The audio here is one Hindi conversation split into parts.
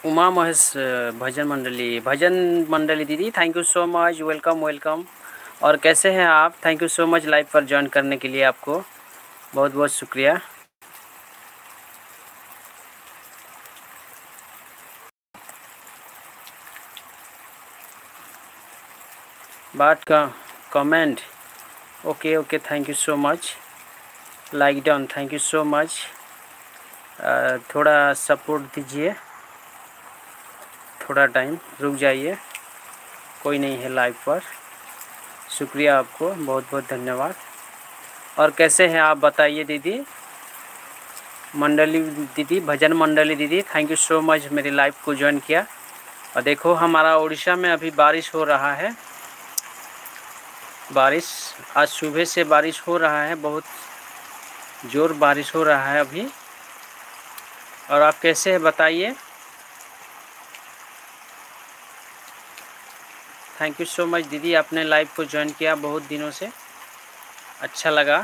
उमा महेश भजन मंडली दीदी, thank you so much, welcome welcome. और कैसे हैं आप? Thank you so much live पर ज्वाइन करने के लिए, आपको बहुत बहुत शुक्रिया। बात का comment, okay okay, thank you so much. Like down, thank you so much. थोड़ा सपोर्ट दीजिए, थोड़ा टाइम रुक जाइए, कोई नहीं है लाइव पर। शुक्रिया आपको, बहुत बहुत धन्यवाद। और कैसे हैं आप बताइए दीदी? मंडली दीदी, भजन मंडली दीदी, थैंक यू सो मच मेरी लाइव को ज्वाइन किया। और देखो हमारा उड़ीसा में अभी बारिश हो रहा है, बारिश आज सुबह से बारिश हो रहा है, बहुत ज़ोर बारिश हो रहा है अभी। और आप कैसे हैं बताइए? थैंक यू सो मच दीदी, आपने लाइव को ज्वाइन किया, बहुत दिनों से अच्छा लगा।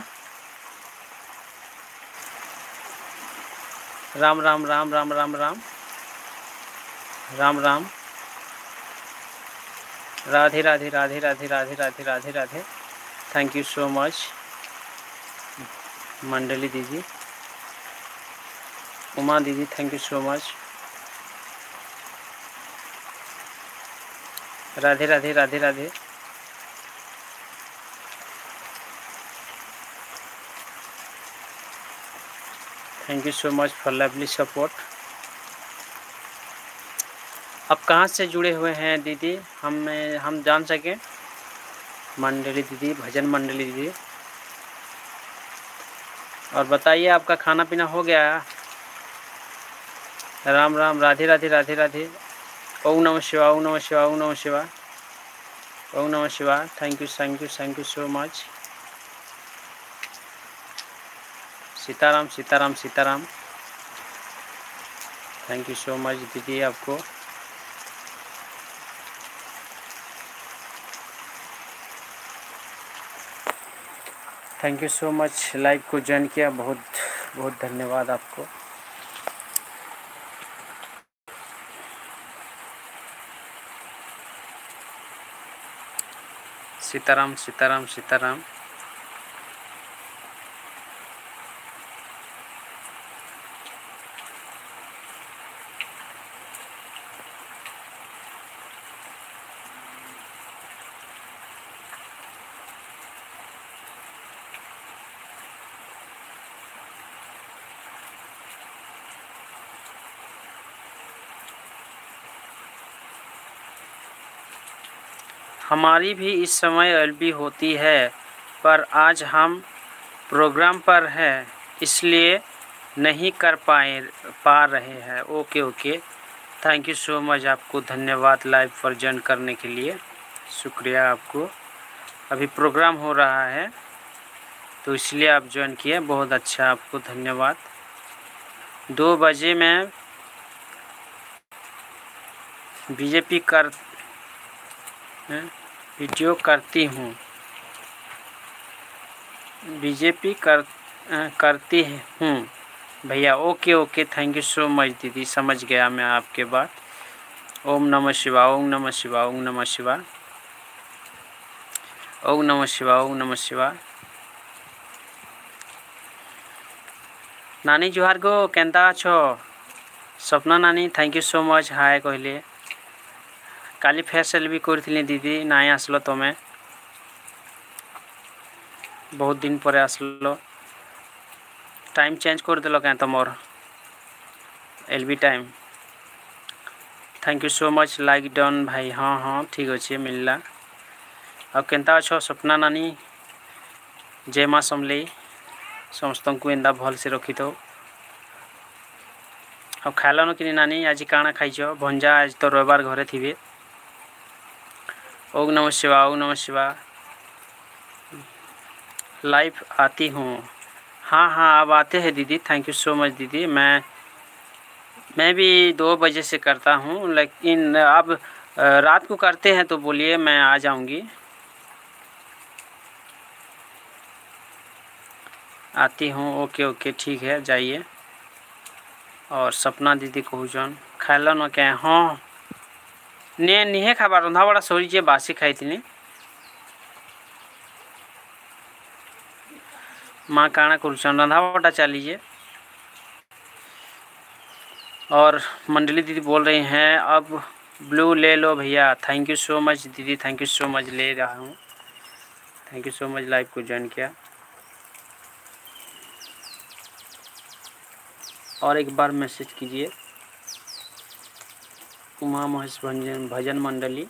Ram Ram Ram Ram Ram Ram Ram Ram, Radhe Radhe Radhe Radhe Radhe Radhe Radhe Radhe. Thank you so much Mandali दीदी, उमा दीदी, thank you so much. Radhe Radhe Radhe Radhe. Thank you so much for lovely support. आप कहाँ से जुड़े हुए हैं दीदी, हम जान सकें? मंडली दीदी, भजन मंडली दीदी। और बताइए आपका खाना पीना हो गया? राम राम, राधे राधे राधे राधे। ओम नमः शिवाय, ओम नमः शिवाय, ओम नमः शिवाय, ओम नमः शिवाय। Thank you thank you thank you so much. Sitaram Sitaram Sitaram, thank you so much दीदी आपको। Thank you so much live को ज्वाइन किया, बहुत बहुत धन्यवाद आपको। सीताराम सीताराम सीताराम। हमारी भी इस समय एलबी होती है, पर आज हम प्रोग्राम पर हैं, इसलिए नहीं कर पा रहे हैं। Okay okay, thank you so much, आपको धन्यवाद लाइव पर ज्वाइन करने के लिए, शुक्रिया आपको। अभी प्रोग्राम हो रहा है तो इसलिए आप ज्वाइन किए, बहुत अच्छा, आपको धन्यवाद। 2 बजे मैं बीजेपी वीडियो करती हूँ, बीजेपी करती हूँ भैया। Okay okay, thank you so much दीदी, समझ गया मैं आपके बात। ओम नमः शिवाय, ओम नमः शिवाय, ओम नमः शिवाय, ओम नमः शिवाय, ओम नमः शिवाय। नानी जुहार गो, केंता अछो? स्वप्ना नानी, thank you so much hi कहले। काली फेयर भी करथिली दीदी, नाई आसलो तमे, बहुत दिन पर आसलो। टाइम चेंज कर देल क्या तुमर LB time? Thank you so much like done भाई। हाँ हाँ ठीक अच्छे, मिलला। अब केंता अच्छो स्वप्ना नानी? जय माँ समलेई, समस्त को एंदा भल से रखी तो। अब खालन कि नानी? आज काଣା खाइछ? भंजा, आज तो रविवार घरे थी। ओम नमः शिवाय, ओम नमः शिवाय। लाइव आती हूँ, हाँ हाँ अब आते हैं दीदी, थैंक यू सो मच दीदी। मैं भी 2 बजे से करता हूँ, लेकिन अब रात को करते हैं तो बोलिए, मैं आ जाऊँगी। आती हूँ, ओके ओके ठीक है, जाइए। और सपना दीदी को जॉन खाइल न क्या हाँ निहे खावा रंधा बड़ा सरी बासी खाई माँ काଣା करुचन रंधा बड़ा चलीजे। और मंडली दीदी बोल रही हैं अब ब्लू ले लो भैया। थैंक यू सो मच दीदी, थैंक यू सो मच, ले रहा हूँ। Thank you so much live को ज्वाइन किया। और एक बार मैसेज कीजिए Uma Mahesh Bhajan Mandali.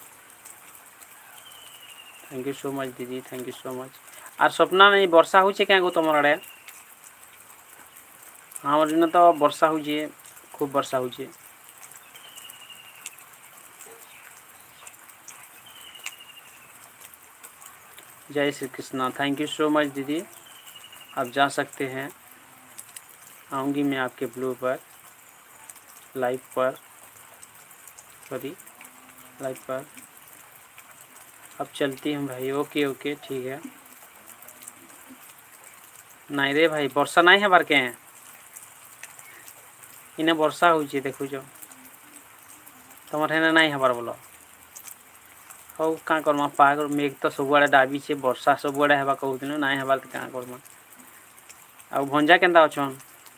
Thank you so much दीदी, थैंक यू सो मच। आर स्वप्ना नहीं वर्षा हो क्या गो तुम आड़े? हमारे दिन तो वर्षा हो खूब वर्षा हो। जय Shri Krishna. Thank you so much दीदी, आप जा सकते हैं। आऊँगी मैं आपके ब्लू पर लाइव पर, सॉरी लाइव पर। अब चलती हूँ भाई। ओके ओके ठीक है। नहीं रे भाई वर्षा नहीं है बार के इन्हें वर्षा हो देखु तुम हेने नहीं हबार बोल हौ क्या करमा पाग मेघ तो सबुआड़े डाबी वर्षा सबुआड़े हेबा कहून ना हेबार तो क्या करमा। आ भंजा केन्ता अच्छन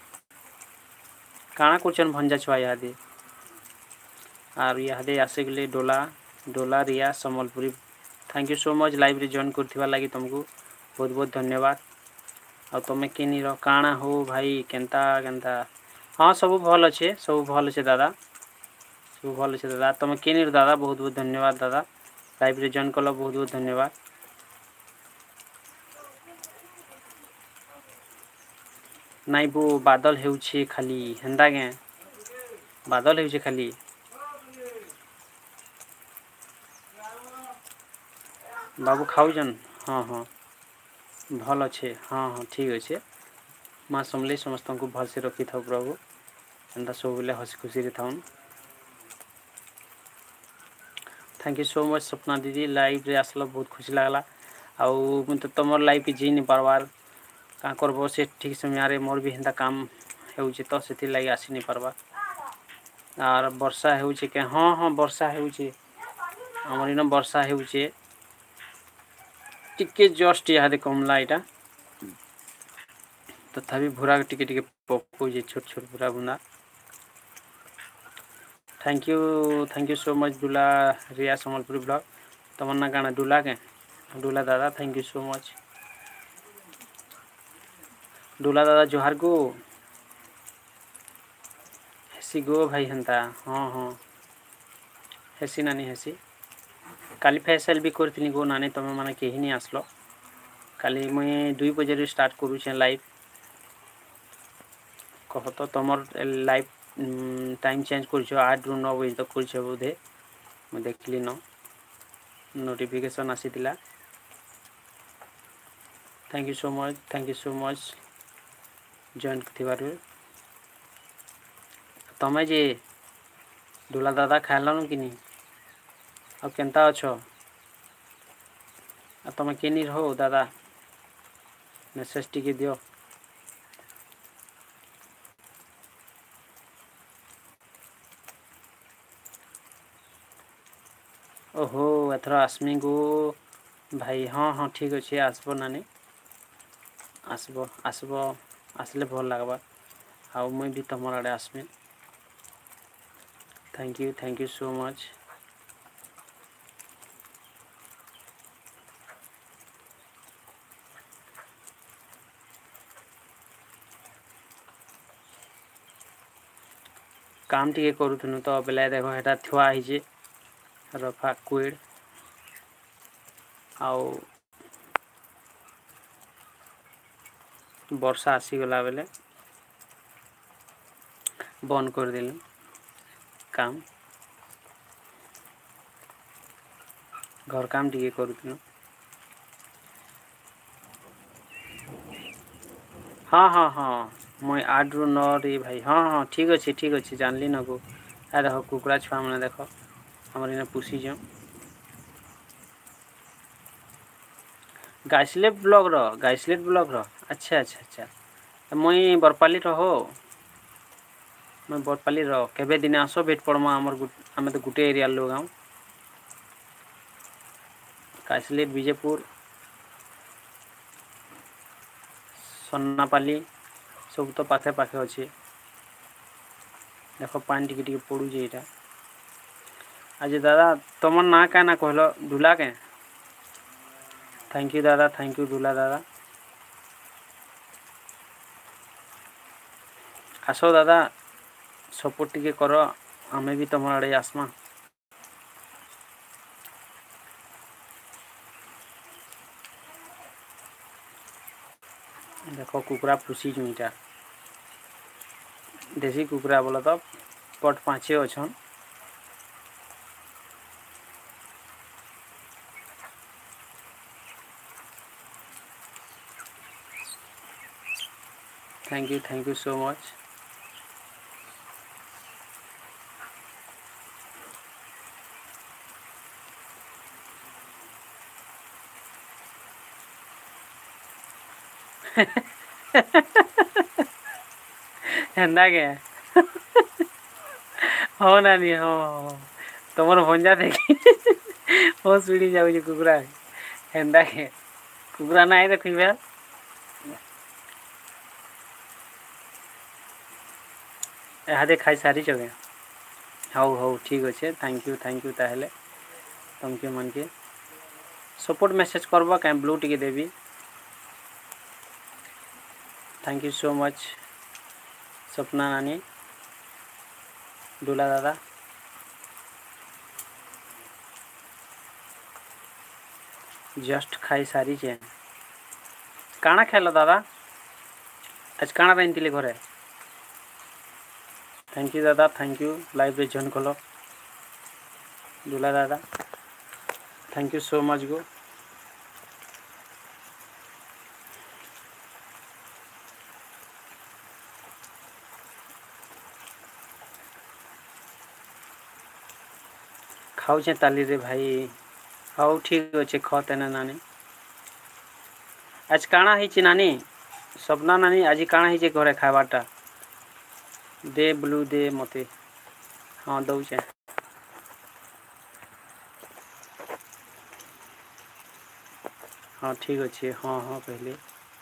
काଣା करछन भंजा छुआ इहादे और इहादे आसे गले डोला डोला Riya Sambalpuri. Thank you so much live रे जॉइन करथिबा लागि तुमको बहुत बहुत धन्यवाद। आ तुम केनी रह काଣା हो भाई केन्ता केन्ता? हाँ सब भल अच्छे, सब भल अच्छे दादा, सब भल अच्छे दादा। तुम केनी दादा? बहुत बहुत धन्यवाद दादा, लाइव रे जॉइन कल बहुत बहुत धन्यवाद। नाई बो बादल हेउछे खाली हेन्दा के बादल हेउछे खाली। बाबू खाऊजन? हाँ हाँ भल अच्छे। हाँ हाँ ठीक अच्छे। माँ समले समस्त को भल से रखी था प्रभु, एंता सब बेले हसी खुशी था। Thank you so much Swapna दीदी, लाइव रे आसला बहुत खुशी लगला। आउ तो तुम लाइव जी नहीं पार्बार क्या करब से ठीक समय मोर भी हेन्ता काम हो तो से लगे आसी नहीं पार्बा। आर वर्षा हो हाँ हाँ वर्षा होमर इन वर्षा होटे जस्ट इहादे कमला यहाँ तथापि भूरा टिके पकाऊे छोट छोट भूरा बुंदा। Thank you so much Dula Riya Sambalpuri blog. तमर ना गाना डुला के डुला दादा, thank you so much Dula दादा। जोहार गो हेसी गो भाई हेन्ता। हाँ हाँ हेसी नानी हेसी काली फैसल भी करी गो नानी तुम मैंने कहीं नहीं आसल। काली मुई 2 बजे स्टार्ट करुचे लाइव। कह तो तुम लाइव टाइम चेंज कर 8 ରୁ 9 बजे तक कर बोधे मुझे देखली न नोटिफिकेशन आसी। Thank you so much join थी। तमें जे डोला दादा खाइलन कि नहीं अब केन्ता अच्छ तुम केनी रहो दादा मेसेज टी दियो। ओहो एथर आसमी गो भाई। हाँ हाँ ठीक अच्छे आसब नानी आसब आसब आसले भल लगवा। आउ मुई भी तुम आड़े आसमी। Thank you so much. काम टी करूँ तो बेला देख हेटा थुआई रफा क्विड आउ वर्षा आसीगला बेले बंद कर दिल काम। घर काम टी करूँ। हाँ हाँ हाँ मुई 8 ରୁ 9 रे भाई। हाँ हाँ ठीक अच्छे जानली न को। आ देख कुकुड़ा छुआ मैंने देख हमार इन पुषीज गाइसलेट ब्लॉग रो। अच्छा अच्छा अच्छा मुई बरपाली रहो मैं बरपाली केबे दिने आस भेट पड़मा आम तो गोटे एरिया लोग आऊँ काशलेट विजयपुर सन्नापाली सब तो पाखे पाखे अच्छे देख पानी टिके पड़ूजे यहाँ आज दादा तुम ना क्या ना कहल दुला के थैंक यू दादा थैंक यू दुला दादा आस दादा सपोर्ट टिके कर आमे भी तुम आड़े आसमा देख कुकुरा पुषी ईटा देसी कुकुरा बोला तो पट 5 अच्छन थैंक यू सो मच हेन्दा के हो नानी हो तुम भंजा देखी हो सुड़ी जाऊ कुकुरा हेन्दा के कुकुरा ना देख इहादे खाई सारी चगे हाउ हाउ ठीक अच्छे थैंक यू ताहले तुमके मन के सपोर्ट मैसेज करवा क्या ब्लू टिके देवी thank you so much Sapna नानी दुला दादा जस्ट खाई सारी चे काना खेल दादा आज काना रही घरे थैंक यू दादा थैंक यू लाइव रे जॉइन कल दुला दादा थैंक यू सो मच गो खाऊचे ताली रे भाई हाउ ठीक अच्छे खतेना नानी आज काना ही नानी सपना नानी आज काना ही घरे खावाटा दे ब्लू दे मते हाँ दौचे हाँ ठीक अच्छे हाँ हाँ पहले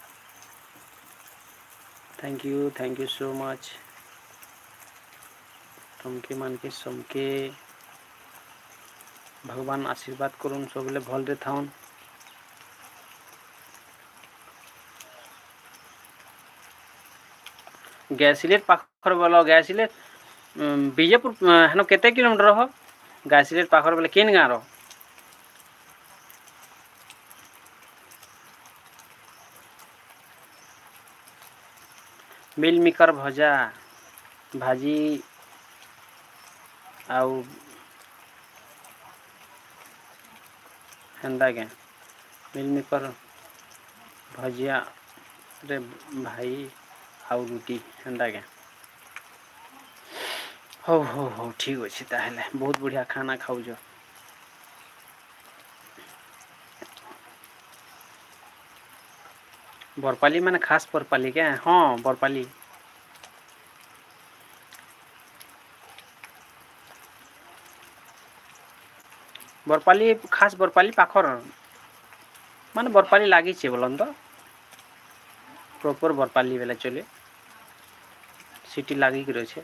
थैंक यू सो मच तुमके मन के समके भगवान आशीर्वाद करूँ सब भल रे थाउन गैसिलेट पाखर बोल गैसिलेट विजयपुर हेन केते किलोमीटर हो गैसिलेट पाखर बोले केन गाँव रो मिल मिकर भजा भाजी आउ हेन्दा के मिल मिकर भजिया रे भाई आउ रुटी हेन्दा के हो ठीक अच्छे ताहले बहुत बढ़िया खाना खाऊ बरपाली मैंने खास बरपाली क्या हाँ बरपाली बरपाली खास बरपाली पाखर माने बरपाली लगी बोलन तो प्रॉपर बरपाली बेला चले सिटी लगी रही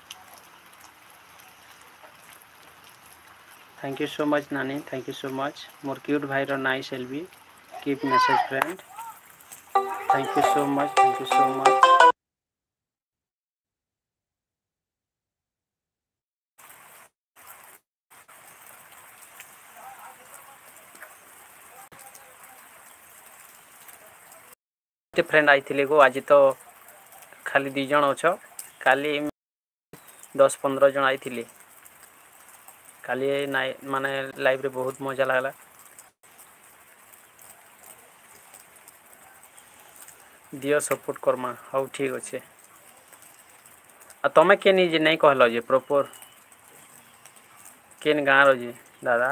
थैंक यू सो मच नानी थैंक यू सो मच मोर क्यूट भाई रो nice LB keep message friend thank you so much friend आई गो आज तो खाली 2 जन अच्छ काली 10-15 जन आई काली माने लाइव रे बहुत मजा लगला दियो सपोर्ट करमा हाउ ठीक अच्छे आ तमें के नहीं कहल जे प्रॉपर केन गाँव रो दादा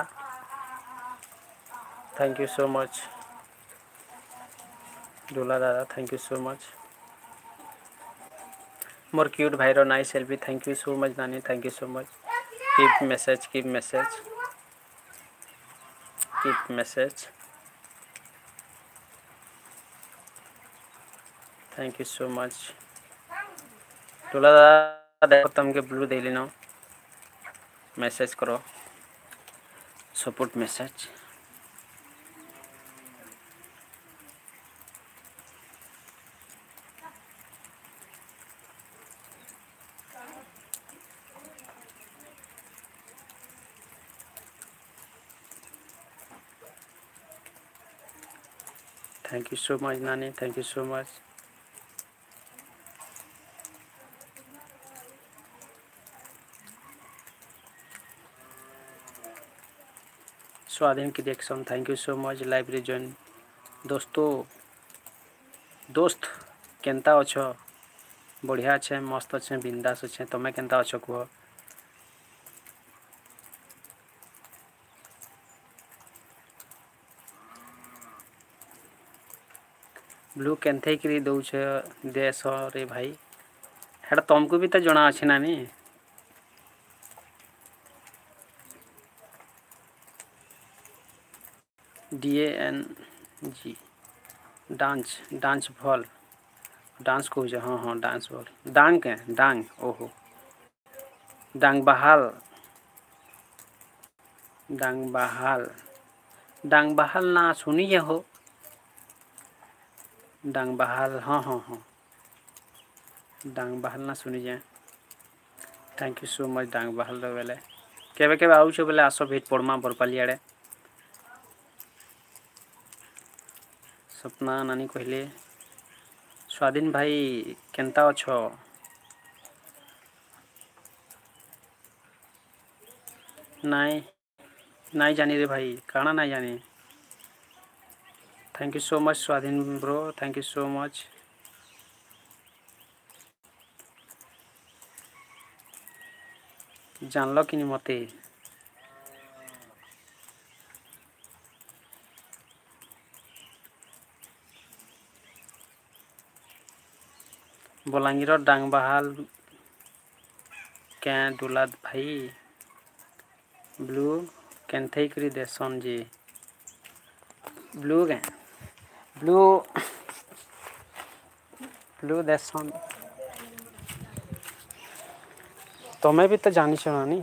थैंक यू सो मच दुला दादा थैंक यू सो मच मोर क्यूट भाईर nice selfie thank you so much नानी thank you so much keep message thank you so much टोला दादा देखो तुमके ब्लू दे लेना मैसेज करो support message thank you so much नानी thank you so much Swadhin की reaction thank you so much लाइब्रेरी जॉइन दोस्त केंता अछ बढ़िया अच्छे मस्त अच्छे बिंदास अच्छे तुम्हें केंता अछ कह ब्लू केन्थे करी दौछ देश रे भाई हेटा तुमको भी तो जना अच्छे नानी DANG डांस भल डांस कह हाँ हाँ डांस भल डांग के डांग ओहो डांग बहाल ना सुनिए हो डांग बहाल हाँ हाँ हाँ डांग बहाल ना सुनिए थैंक यू सो मच डांग बहाल बेले केबे केबे आउछ बेले आस भेट पड़मा बरपाली आड़े सपना नानी कहले स्वाधीन भाई केंता अछ नाई जानी रे भाई काना नाई जानी thank you so much Swadhin bro thank you so much जानल कि मते बलांगीर डांग बहाल क्या दुलाद भाई ब्लू केन्थे करी देसन जी ब्लू देसन तुम्हें भी तो जानी नानी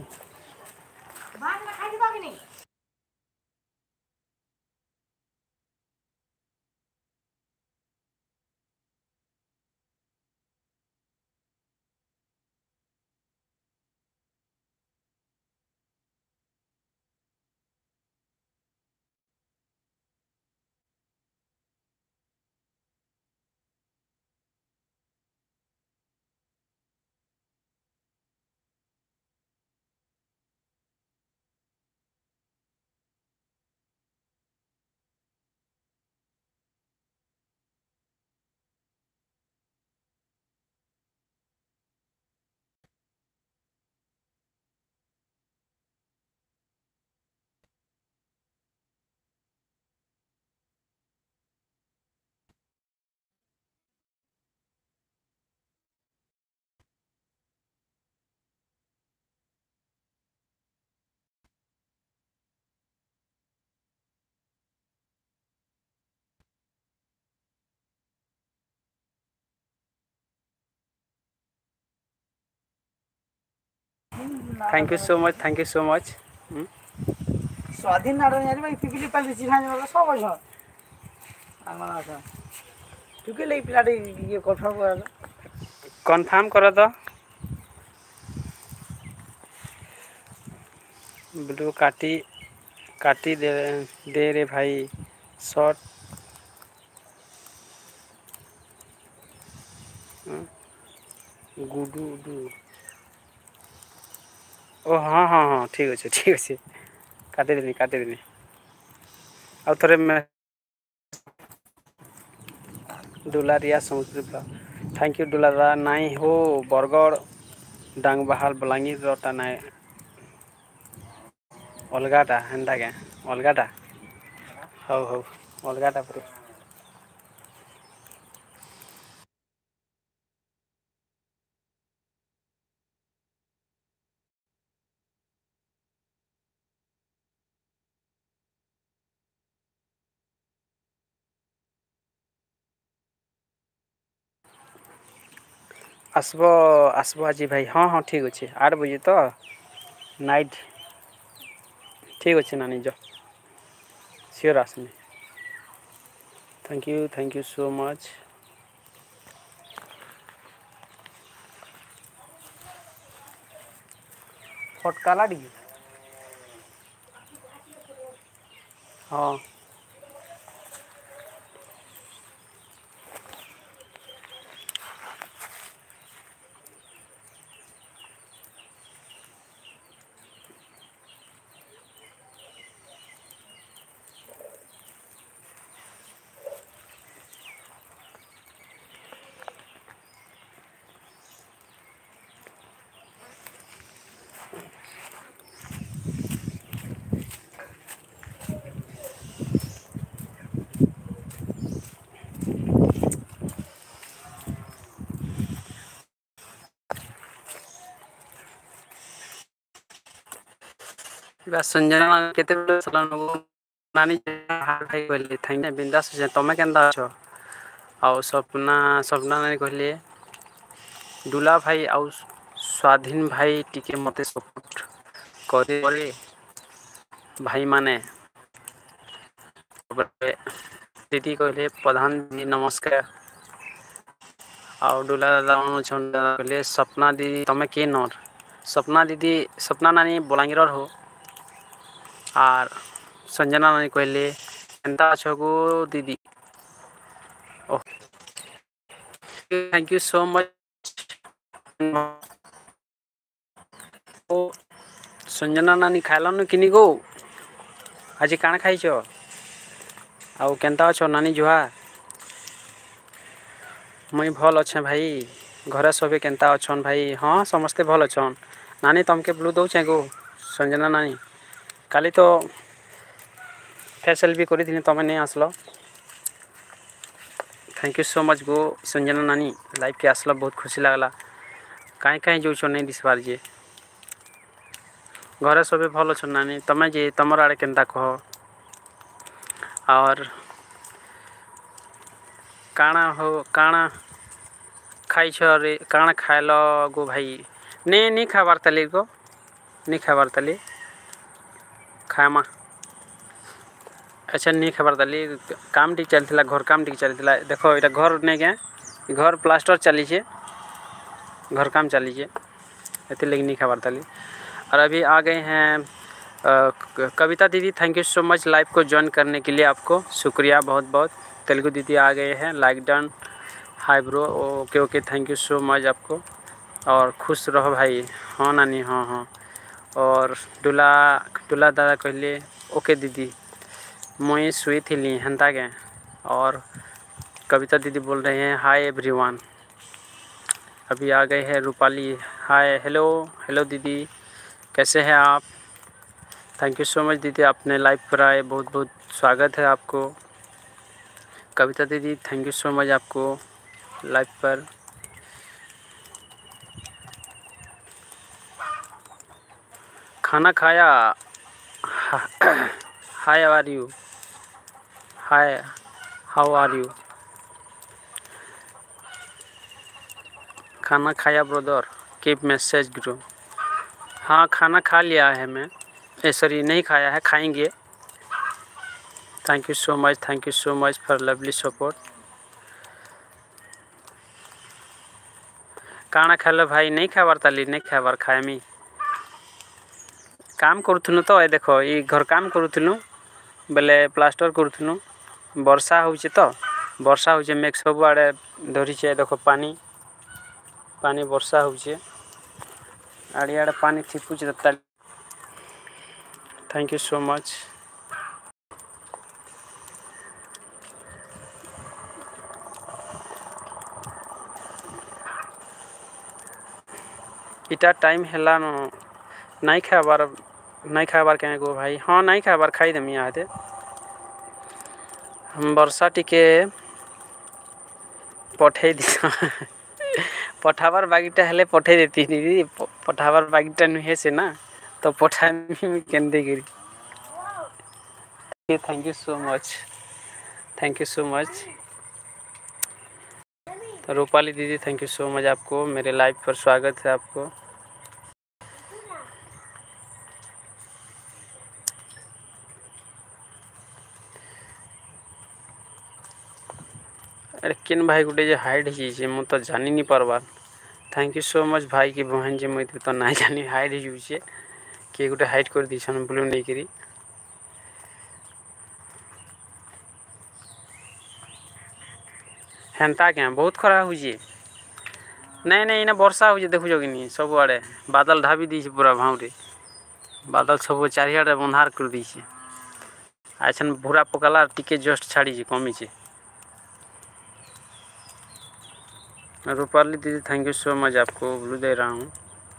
थैंक यू सो मच स्वाधीन नारायण यार भाई पिपिली पाली चिन्हा वाला सब अच्छा आंगना अच्छा तुके ले पिलाटे ये कन्फर्म कर कंफर्म करो तो ब्लू काटी दे रे भाई शॉर्ट गुडू ओ हाँ हाँ हाँ ठीक अच्छे काटिदेनी आउ थे मैं दुलारिया समुद्र थैंक यू दुलारा नाई हो बरगड़ डांग बहाल बलांगीर रटा नाई अलगाटा हेन्ता के अलगाटा हौ अलगाटा पूरा आसब आसब आज भाई हाँ हाँ ठीक अच्छे 8 बजे तो नाइट ठीक अच्छे नानी जो सियोर आसनी थैंक यू सो मच। फटकाला डी हाँ संजना केते नानी भाई कहले थैंक यू बिंदास तमें केन्दा अछ आउ सपना सपना नानी कहले दुला भाई आउ स्वाधीन भाई टिके मते सपोर्ट करे भाई माने दीदी कहले प्रधान जी नमस्कार आउ डुला दादा कहले सपना दीदी तमें के नर सपना दीदी सपना नानी बलांगीर हो और संजना नानी कहले केनता अछ गो दीदी oh thank you so much ओ संजना नानी खाइलन किनी गो आज काण खाइछ आउ केनता अछ नानी जुहा मुई भल अच्छे भाई घरे सबे केनता अछन भाई हाँ समस्ते भल अछन नानी तमके ब्लू दौचे गो संजना नानी काली तो फेसियल भी करी तमें नहीं आसलो थैंक यू सो मच गो संजना नानी लाइव के आसलो बहुत खुशी लगला कहीं कहीं जो नहीं दिसबार जे घरे सब भल अच्छ नानी तमें जे तुम आड़े केनता कह और काना हो काना खाई रे काना खाएल गो भाई नहीं खाबार तली गो नहीं खाबार तली खामा अच्छा नहीं खाबार तली काम टी चलता घर काम टी चलता देखो ये घर नहीं के घर प्लास्टर चली घर काम चली ये लेकिन नहीं खाबार तली और अभी आ गए हैं कविता दीदी thank you so much live को ज्वाइन करने के लिए आपको शुक्रिया बहुत बहुत तेलुगु दीदी आ गए हैं like done hi bro okay okay thank you so much आपको और खुश रहो भाई हाँ नानी हाँ हाँ और डुला डुला दादा कहले ओके दीदी मुई सुई थी हंता के और कविता दीदी बोल रहे हैं हाय एवरीवन अभी आ गए हैं रूपाली हाय हेलो हेलो दीदी कैसे हैं आप थैंक यू सो मच दीदी आपने लाइव पर आए बहुत बहुत स्वागत है आपको कविता दीदी थैंक यू सो मच आपको लाइव पर खाना खाया hi are you hi how are you खाना खाया ब्रदर कीप मैसेज ग्रो हाँ खाना खा लिया है मैं सॉरी नहीं खाया है खाएंगे thank you so much for lovely support काना खाल भाई नहीं खाबार ताली नहीं खाबार खाएमी काम करूथुनु तो ये देखो ये घर काम करूथुनु बेले प्लास्टर करूथुनु वर्षा होचे तो वर्षा होचे मेघ सब आड़े धरी छे देखो पानी पानी वर्षा होचे आड़े आड़े पानी थिपुच थैंक यू सो मच इटा टाइम हैला न नहीं खाबार क्या गो भाई हाँ नहीं खाबार खाई देमी आते हम वर्षा टिके पठे दी पठाबार बागीटा हेले पठे देती दीदी पठाबार बागीटा नुहे से ना तो पठा केंदे गिरी थैंक यू सो मच तो रूपाली दीदी थैंक यू सो मच, आपको मेरे लाइव पर स्वागत है आपको। अरे किन भाई गुटे जे हाइड ही मु तो जानी नहीं पारबार। थैंक यू सो मच भाई की बहन जी, मुझे तो ना जानी हाइड ही किए गोटे हाइड कर दीछन ब्लू नहीं करी। हेन्ता क्या बहुत खरा हो नहीं नहीं इना वर्षा हो देखु कि सब आड़े बादल ढाबी दी पूरा भावरे बादल सब चारिआडे बंधार कर दी आछन भूरा पकाला टिके जस्ट छाड़ी कमी। रूपाली दीदी थैंक यू सो मच, आपको ब्लू दे रहा हूँ।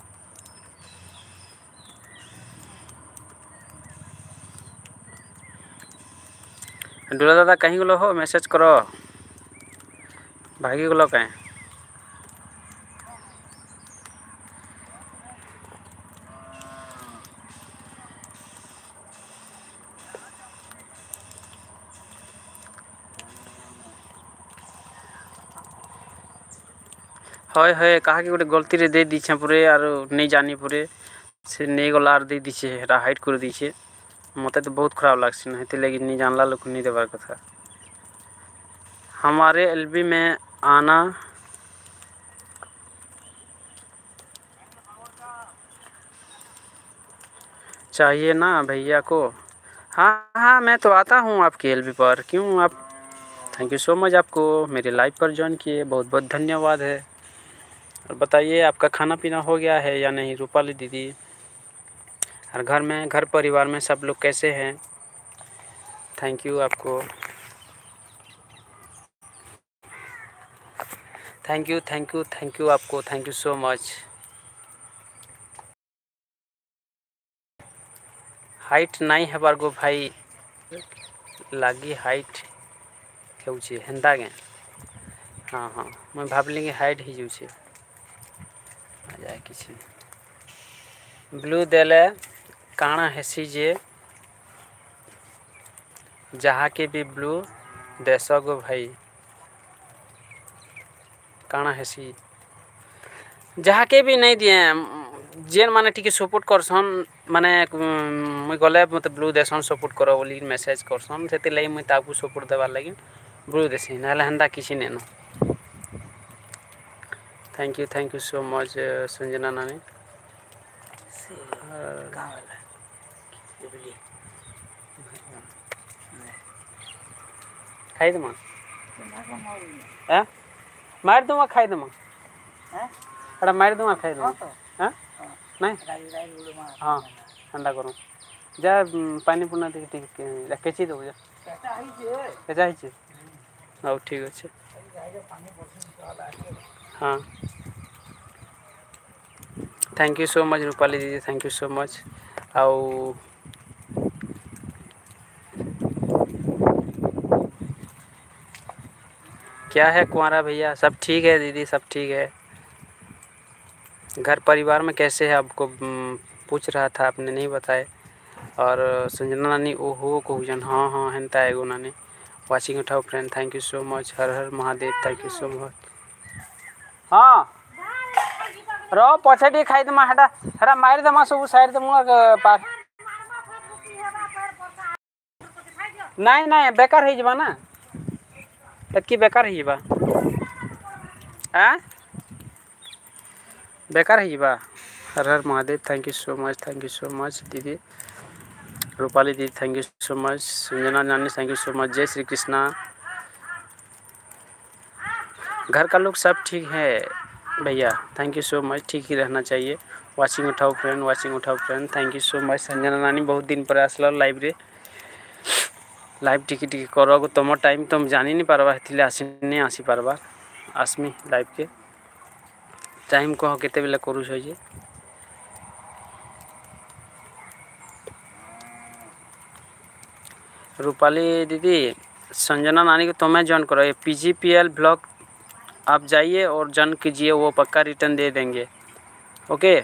डोला दादा कहीं गलो हो मैसेज करो, भागी गलो कहीं। हय हय कहा कि गोटे गलती रे दे दीछे पूरे आर नहीं जानी पूरे से नहीं गला आर दे दीछे हेरा हाइड कर दीछे। मते तो बहुत खराब लागसी ना हेती लगी नहीं जानला लोग नहीं देवार कथा। हमारे एलबी में आना चाहिए ना भैया को। हाँ हाँ मैं तो आता हूँ आपके एलबी पर, क्यों आप। थैंक यू सो मच, आपको मेरे लाइव पर ज्वाइन किए बहुत बहुत धन्यवाद है। और बताइए आपका खाना पीना हो गया है या नहीं रूपाली दीदी, और घर में घर परिवार में सब लोग कैसे हैं। थैंक यू आपको, thank you thank you thank you आपको, thank you so much. Height नहीं है बारगो भाई लगी हाइट के हेन्ता के। हाँ हाँ मैं भावली हाइट ही जाऊे जाए किसी ब्लू देले काଣା हेसी जे जहाँ के भी ब्लू देश गो भाई काଣା हेसी जहाँ के भी नहीं दिए जेन माने टिके सपोर्ट करसन माने मुई गले मत ब्लू देसन सपोर्ट करो बोली मेसेज करसन से लगी मुई ताकू सपोर्ट देवार लगी ब्लू देसी ना हेन्ता किसी नहीं। Thank you so much Sanjana नानी। खाई दमा मार दूँगा खाई दमा अरे मार दूँगा खाई दूँगा नहीं हाँ ठंडा करूँ जा पानी पुना देखिए केची देव जा केचा ही हाँ ठीक अच्छे हाँ thank you so much Rupali दीदी, थैंक यू सो मच। आओ क्या है कुंवारा भैया, सब ठीक है दीदी, सब ठीक है। घर परिवार में कैसे है आपको पूछ रहा था आपने नहीं बताए। और संजना नानी ओहो कहूजन हाँ हाँ हेन्ता एगो नानी वाचिंग उठाओ friend, thank you so much. हर हर Mahadev, thank you so much. हाँ रो पछे टी खाई दमा हेटा हेरा मार दमा सब साइड दमा पार नहीं नहीं बेकार ही जबा ना एतकी बेकार ही जबा बेकार ही जबा। हर हर Mahadev, thank you so much दीदी रूपाली दीदी, thank you so much. Sanjana नानी थैंक यू सो मच। जय श्री कृष्णा। घर का लोग सब ठीक है भैया, थैंक यू सो मच, ठीक ही रहना चाहिए। वाचिंग उठाओ friend, thank you so much. Sanjana नानी बहुत दिन पर आसला लाइव रे लाइव टिकी टिकी करो तुम टाइम तुम जानी नहीं पारबा हेतिले आसी आसी पारबा आसमी लाइव के टाइम कह केते बेले करूछ जे रूपाली दीदी संजना नानी को तुम्हें ज्वाइन करो। ये PGPL ब्लॉग आप जाइए और ज्वाइन कीजिए, वो पक्का रिटर्न दे देंगे। ओके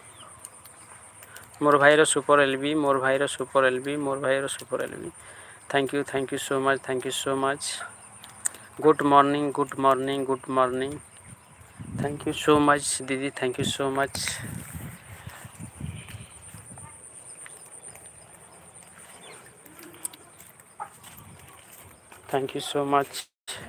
मोर भाई रो सुपर एलबी thank you so much, thank you so much. Good morning, good morning, good morning. Thank you so much दीदी, thank you so much. Thank you so much.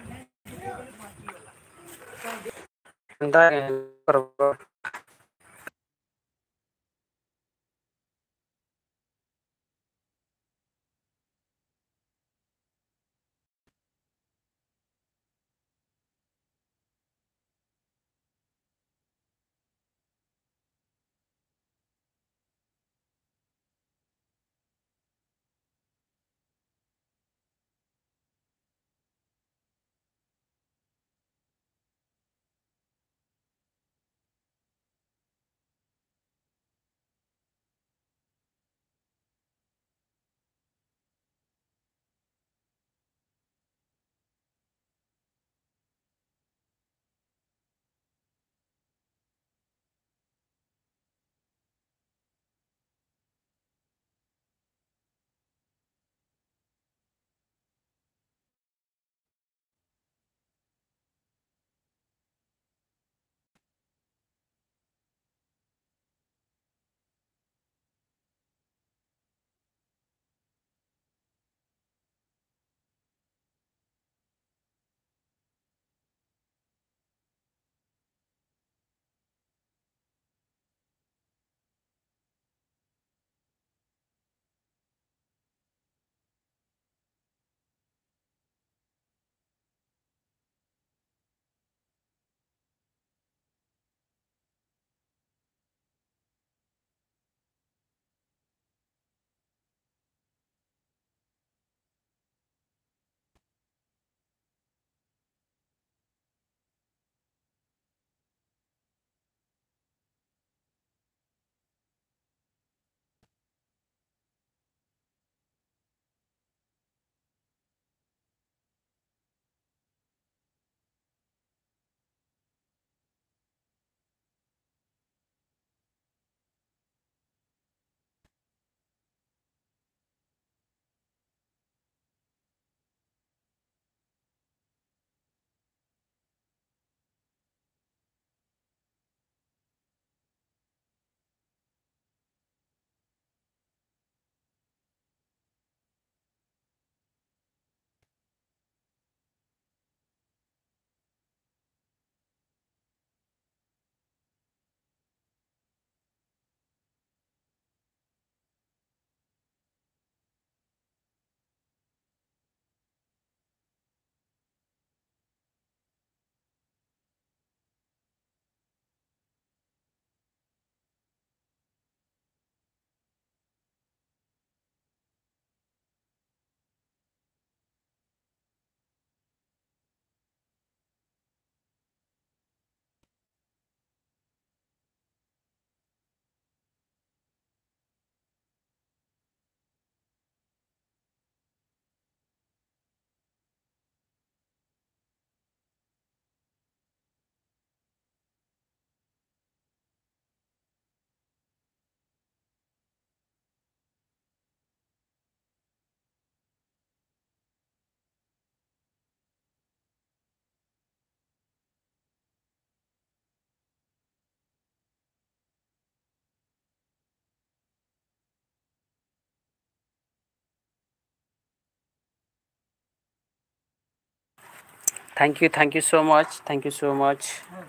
Thank you so much, thank you so much.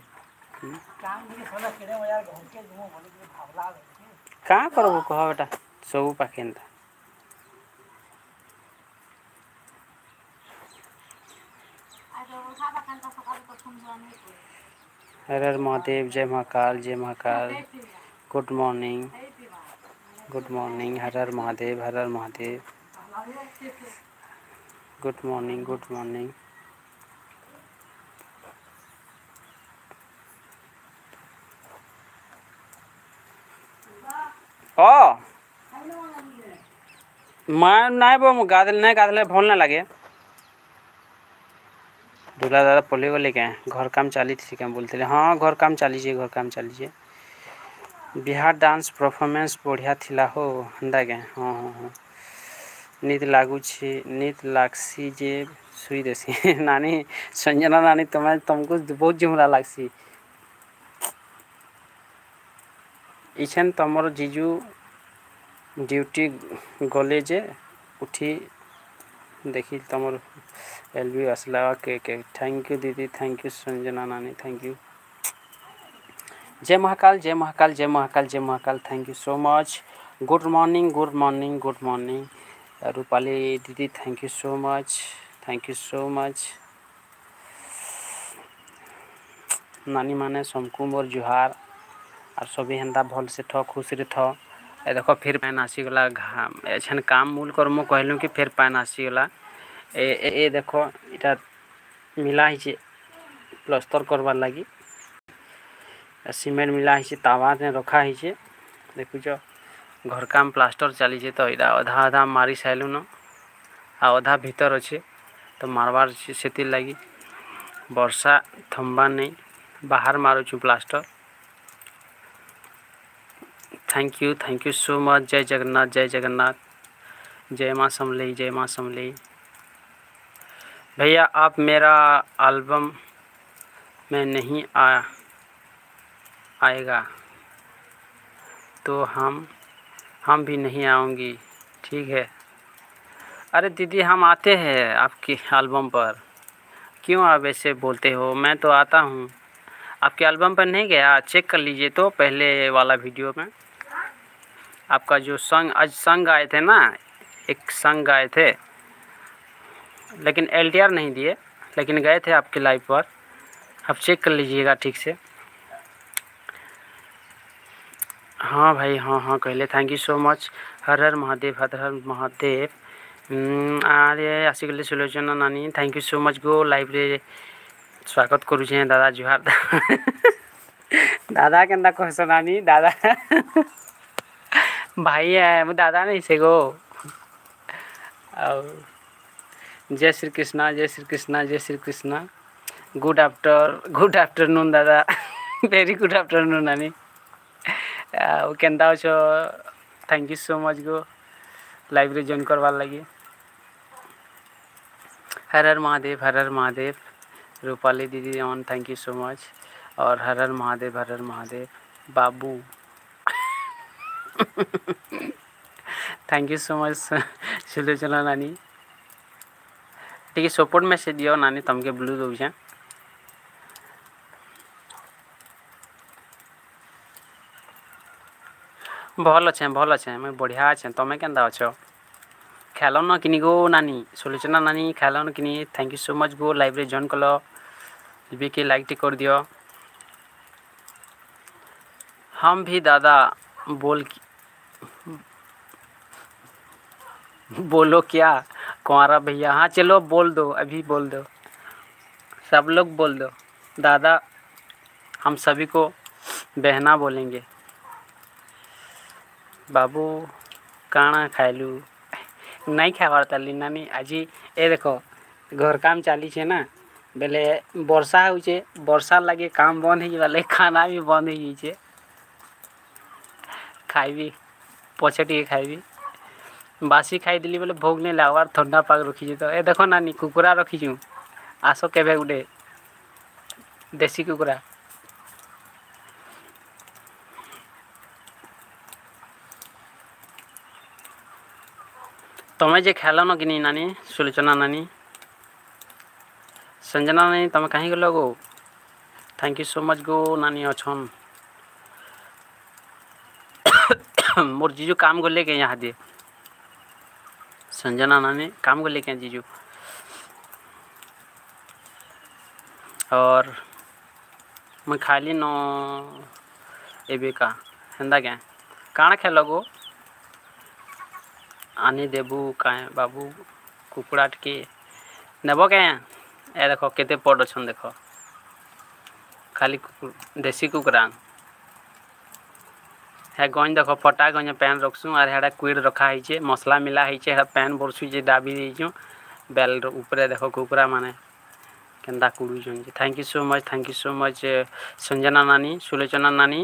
कहाँ करबो कह बेटा, सब पाखे हर हर महादेव, जय महाकाल, जय Mahakal. Good morning, good morning. हर हर महादेव, हर हर Mahadev. Good morning, good morning. ओ मैं नहीं बो गादल नहीं गादले भोल ना लगे। दूल्हा दादा पल्ली को लेके घर काम चली थी क्या बोलते? हाँ घर काम चलीजे, घर काम चलीजे। बिहार डांस परफॉर्मेंस बढ़िया थिला हो हंदा के। हाँ हाँ हाँ नींद लागसी जे सुई देसी नानी संजना नानी तुमको बहुत जुमरा लागसी इछन तमर जीजू ड्यूटी गले जे उठी देखी तमर एलबी असला के थैंक यू दीदी थैंक यू संजना नानी थैंक यू जय महाकाल जय महाकाल जय महाकाल जय Mahakal thank you so much good morning good morning good morning Rupali दीदी थैंक यू सो मच नानी माने समकु मोर जुहार और सभी हेन्ता भल से थ खुश रे थ ए देखो फिर पान आसीगला घाम एछन काम मूल कर मु कहलु कि फिर पान आसीगला ए देखो इटा मिला हिचे प्लास्टर करबार लागि सीमेंट मिला हिचे तावा ने रखा हिचे देखुछ घर काम प्लास्टर चली छे तो इटा आधा आधा मारी साइलु न आ आधा भीतर अछि तो मारबार सेति लागि वर्षा थंबा नहीं बाहर मारू छु plaster thank you so much जय जगन्नाथ जय मां समलेई भैया आप मेरा एल्बम में नहीं आएगा तो हम भी नहीं आऊँगी ठीक है अरे दीदी हम आते हैं आपके एल्बम पर क्यों आप ऐसे बोलते हो मैं तो आता हूँ आपके एल्बम पर नहीं गया चेक कर लीजिए तो पहले वाला वीडियो में आपका जो आज संग आए थे ना एक संग आए थे लेकिन LTR नहीं दिए लेकिन गए थे आपके लाइव पर आप चेक कर लीजिएगा ठीक से हाँ भाई हाँ कहले थैंक यू सो मच हर हर महादेव अरे आसिगले सुलोचना नानी थैंक यू सो मच गो लाइव रे स्वागत करुछे दादा जुहार दादा केंदा कहस नानी दादा भाई है मु दादा नहीं से गो और जय श्री कृष्णा गुड आफ्टरनून दादा वेरी गुड आफ्टरनून नानी केंदा छो थैंक यू सो मच गो लाइव रे जॉइन करवार लगी हर हर महादेव रूपाली दीदी on thank you so much और हर हर महादेव बाबू thank you so much Sulochana नानी ठीक है सपोर्ट मैसेज दियो नानी तमके ब्लू दउछे भल अच्छे मैं बढ़िया अच्छे तमें केंदा अच्छो खेल न किनी गो नानी सुलोचना नानी खेल न किनी थैंक यू सो मच गो लाइव रे जॉइन कलो के लाइक टी कर दियो हम भी दादा बोलो क्या कुंवारा भैया हाँ चलो बोल दो अभी बोल दो सब लोग बोल दो दादा हम सभी को बहना बोलेंगे बाबू काना खाइलु नहीं खावार ताली नानी आजी ए देखो घर काम चली छे ना बेले वर्षा होचे वर्षा लगे काम बंद हो जाले खाना भी बंद हो जाइए खाइबी पछे खाइबी बासी खाई दिली बोले भोग नहीं लागवार ठंडा पाग रखी तो ए देखो नानी कुकुरा रखी छू आसो केबे गुडे देसी कुकुरा तमें जे खेल न कि नानी सुलोचना नानी संजना नानी तमें कहीं गल गो थैंक यू सो मच गो नानी अच्छन मोर जीजू काम गले के यहाँ दे संजना नानी काम गले के जीजू और मैं खाली न एबे का हेंदा क्या काण खेल गो आनी देबू काए बाबू कुकुड़ा टिके नेब क्या ए देख केते पड अच्छन देख खाली देसी कुकुरा है गंज देख फटा गंज पैन रखसु और हेडा क्वीड रखा है मसला मिला है पैन बरसु जे दाबी देछु बेल ऊपर देख कुकुरा माने केंदा कुड़ू thank you so much Sanjana नानी सुलोचना नानी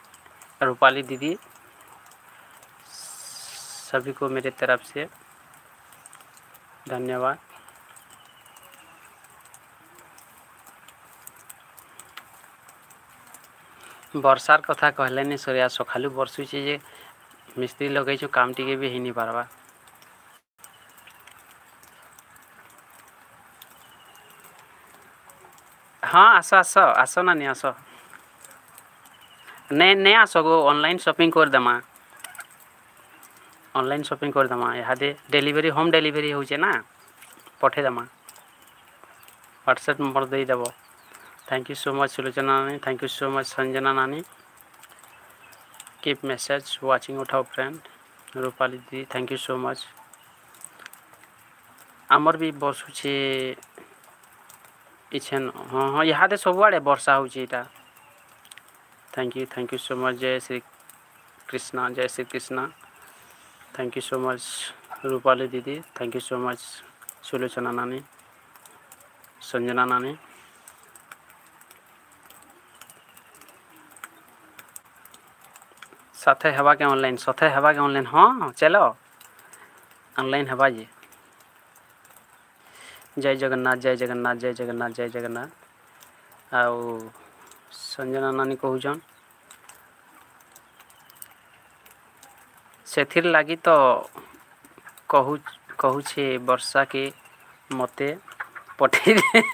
रूपाली दीदी सभी को मेरे तरफ से धन्यवाद। वर्षार कथा कहलेनि सरिया सखालू बरसुची जे मिस्त्री लगेछु काम टिके भी ही नहीं पारबा। हाँ आस आस आस नानी आस नहीं आस गो ऑनलाइन शॉपिंग कर दमा। ऑनलाइन शॉपिंग कर दमा यहाँ डेलीवरी होम डेलीवरी होचे ना पठे दमा व्हाट्सएप नंबर दे देव। Thank you so much Sulochana नानी। Thank you so much Sanjana नानी। कीप मैसेज वाचिंग उठाओ फ्रेंड। रूपाली दीदी थैंक यू सो मच। आमर भी बसुचे इछेन हाँ हाँ यहाँ सब आड़े वर्षा होता। Thank you so much. जय श्री कृष्णा जय Shri Krishna. Thank you so much Rupali दीदी। Thank you so much Sulochana नानी संजना नानी। साथे हवा के ऑनलाइन हाँ चलो ऑनलाइन हवा जी। जय जगन्नाथ जय जगन्नाथ जय जगन्नाथ जय जगन्नाथ। आउ संजना नानी कहून से लगी तो कहूचे वर्षा के मते पठे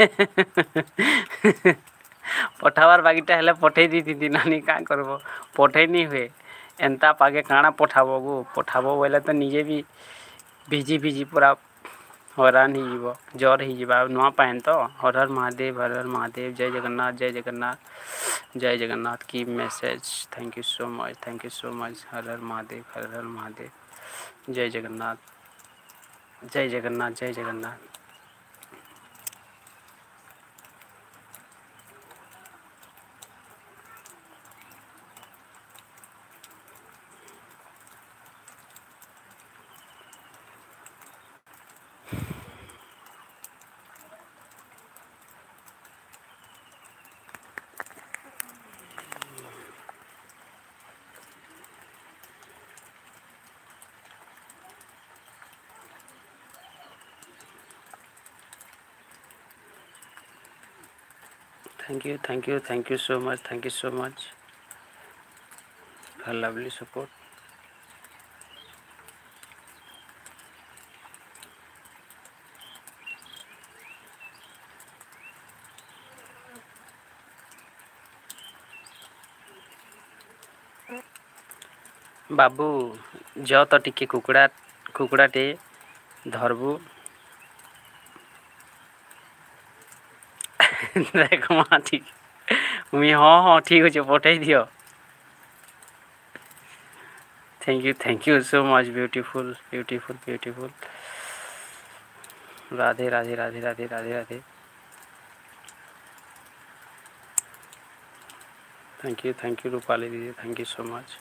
पठावार बाकीटा हेले पठे दी दीदी नानी का करबो पठे नहीं हुए एंता पागे काଣା पठाबो गो पठाबो बोले तो निजे भी भिजी भिजी पूरा हैरान ही जीव जर ही जीवा नुआ पाएन तो हर हर महादेव जय जगन्नाथ जय जगन्नाथ जय जगन्नाथ की message. Thank you so much हर हर महादेव जय जगन्नाथ जय जगन्नाथ जय Jagannath. Thank you so much for lovely support। बाबू जो तो टिके कुकुड़ाटे धरबू देख माँ ठीक मुई हाँ ठीक अच्छे पठाई दियो। Thank you so much beautiful Radhe Radhe Radhe Radhe Radhe Radhe. Thank you Rupali दीदी थैंक यू सो मच।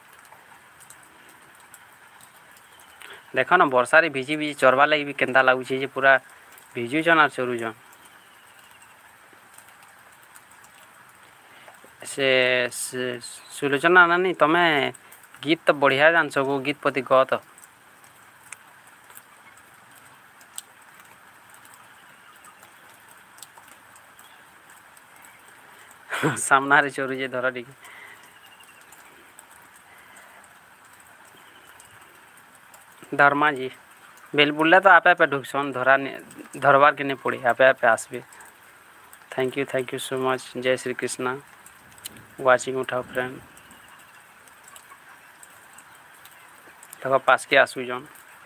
देख ना वर्षा रे भिजी भिजी चरवा लगी भी केंता लगुचे पूरा भिजुचन और चरुचन। से सुलोचना नानी तमे गीत तो बढ़िया जान गो गीत प्रति कह तो सामना रे चोरुजे धर टी धर्मा जी बेल बुल्ला तो आपे आपे ढुकसन धरबार के नहीं पड़ी आपे आपे आसबे। Thank you so much. जय श्री कृष्णा वाचिंग उठाओ फ्रेंड। देखो पास के आसू जन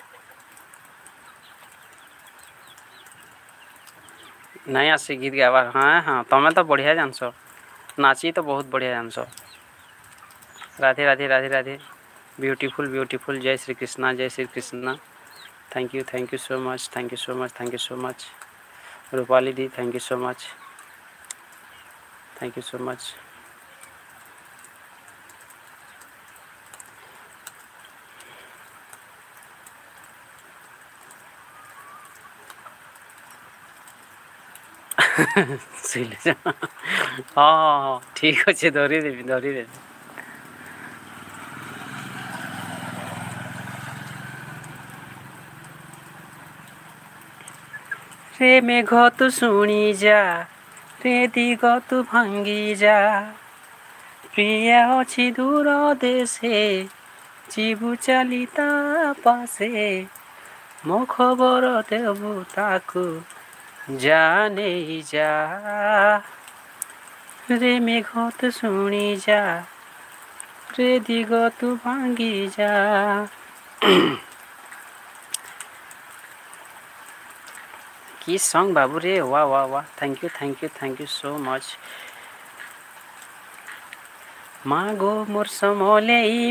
नहीं आसी गीत गावा हाँ हाँ तमें तो बढ़िया जानस नाची तो बहुत बढ़िया जानस। राधे राधे राधे राधे ब्यूटीफुल जय Shri Krishna. Thank you so much Rupali दी थैंक यू सो मच। हाँ ठीक अच्छे धरी देवी रे मेघ तू शुणी जा रे दिग तू भांगी जा प्रिय अछि दूर देशे जीवु चली ता पासे मो खबर देबु ताकू जाने जा रे मेघ तू शुणी जा रे दिग तू भांगी जा। की सॉन्ग बाबू रे, वाह वाह वाह, थैंक यू सो मच। मागो मोर समलेई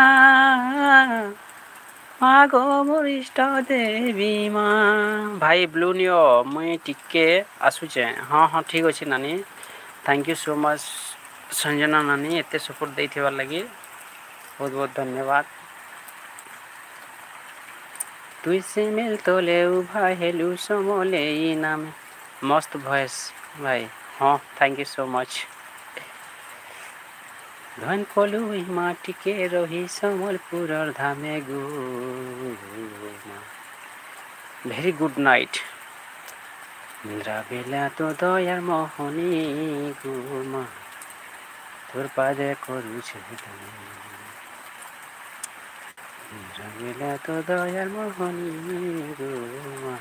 मागो मोर इष्ट देवी माँ। भाई ब्लू नियो मुई टिके आसुचे। हाँ हाँ ठीक अच्छे नानी, thank you so much Sanjana नानी, एत सपोर्ट देथिबार लगी बहुत बहुत धन्यवाद। तुई से मिल तोले उभा हेलु समलेई नाम, मस्त भॉइस भाई। हाँ थैंक यू सो मच। धन कलु माटी के रही समलपुर धामे गो। Very good night. निद्रा बेला तो दयार मोहनी गुमा तोर पादे करू छे। निद्रा बेला तो दयार मोहनी गुमा।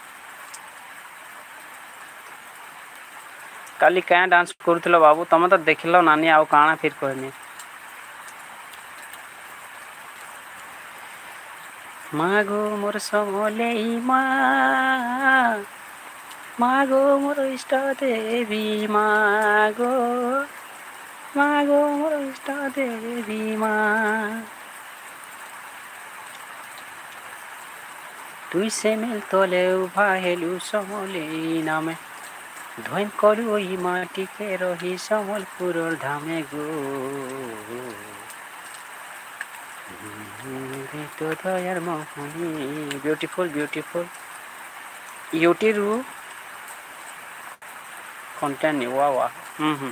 काली क्या डांस करूथिलो बाबू, तुम तो देखिलो नानी, आउ काना फिर कहनी। मागो मोर समलेई मागो मोर इष्ट देवी मागो मोर इष्ट देवी माँ। तुई से मेल तोले उभा हेलु समलेई नामे धन करू माटी के रही समलपुर धामे गो। तो दयार मोहनी, ब्यूटीफुल ब्यूटीफुल यूटी कंटेंट, वाह वाह।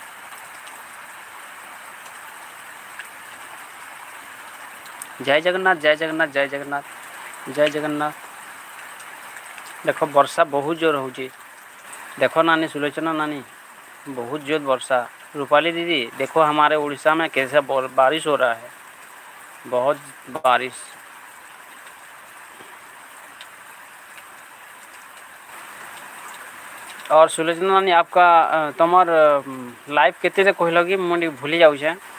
जय जगन्नाथ जय जगन्नाथ जय जगन्नाथ जय जगन्नाथ। देखो वर्षा बहुत जोर हो, देखो नानी सुलोचना नानी, बहुत जोर वर्षा। रूपाली दीदी देखो हमारे उड़ीसा में कैसा बारिश हो रहा है, बहुत बारिश। और सुलोचना नानी आपका तमर लाइव केते कहल कि मुझे भूली जाऊँ।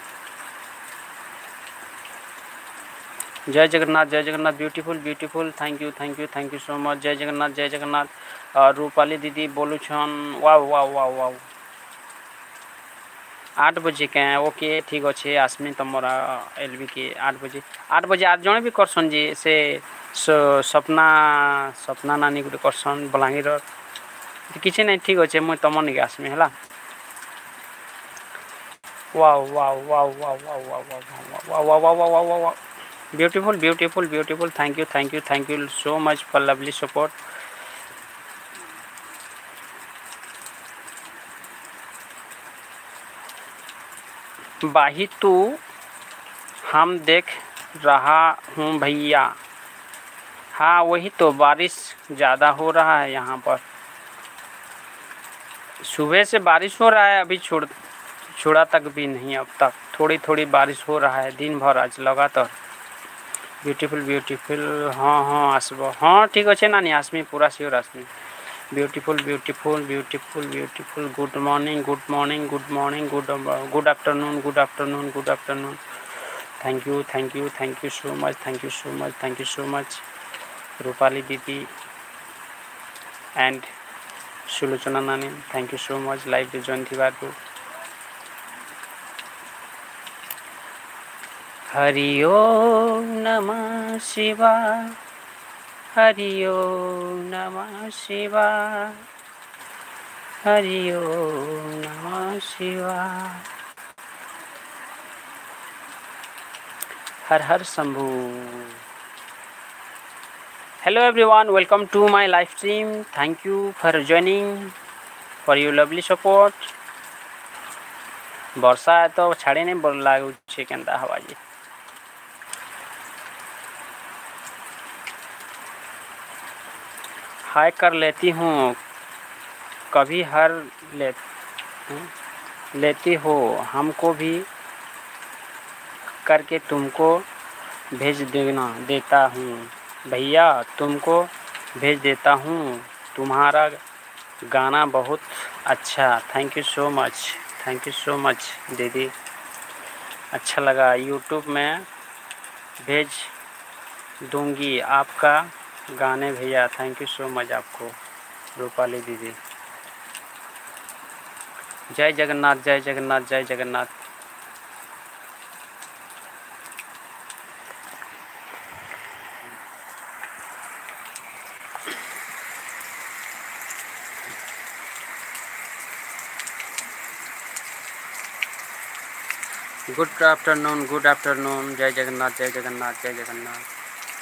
जय Jagannath beautiful beautiful, thank you so much. जय जगन्नाथ। रूपाली दीदी बोलू छन, वाह वाह वाह वाह। 8 बजे के ओके ठीक अच्छे, आसमी तमरा एलबी के 8 बजे 8 जन भी करसन जी से सपना नानी गुटे करसन बलांगीर, किसी नहीं ठीक अच्छे, मुझे तुम नहीं आसमी है। वाह वाह वाह वाह वाह वाह वाह वाह वाह वाह वाह वाह, beautiful, thank you so much for lovely support. बाही तू हम देख रहा हूँ भैया। हाँ वही तो, बारिश ज़्यादा हो रहा है यहाँ पर, सुबह से बारिश हो रहा है, अभी छोड़ा तक भी नहीं, अब तक थोड़ी थोड़ी बारिश हो रहा है दिन भर आज लगातार। ब्यूटीफुल हाँ आसब, हाँ ठीक अच्छे नानी आसमी, पूरा श्योर आसमी। Beautiful good morning good afternoon. Thank you so much Rupali दीदी एंड सुलोचना नानी, thank you so much live join थी बार को। हरि ओम नमः शिवाय, हरि ओम नमः शिवाय, हरि ओम नमः शिवाय। हर हर Shambhu. Hello everyone, welcome to my live stream. Thank you for joining, for your lovely support. वर्षा तो छाड़ी नहीं बोल लगुच केन्ता हवा जी। हाय कर लेती हूँ, कभी हर ले लेती हो, हमको भी करके तुमको भेज देता हूँ भैया, तुमको भेज देता हूँ, तुम्हारा गाना बहुत अच्छा। Thank you so much, thank you so much दीदी, अच्छा लगा। यूट्यूब में भेज दूंगी आपका गाने भैया। थैंक यू सो मच आपको रूपाली दीदी। जय जगन्नाथ, जय जगन्नाथ, जय Jagannath. Good afternoon, good afternoon. जय जगन्नाथ, जय जगन्नाथ, जय जगन्नाथ।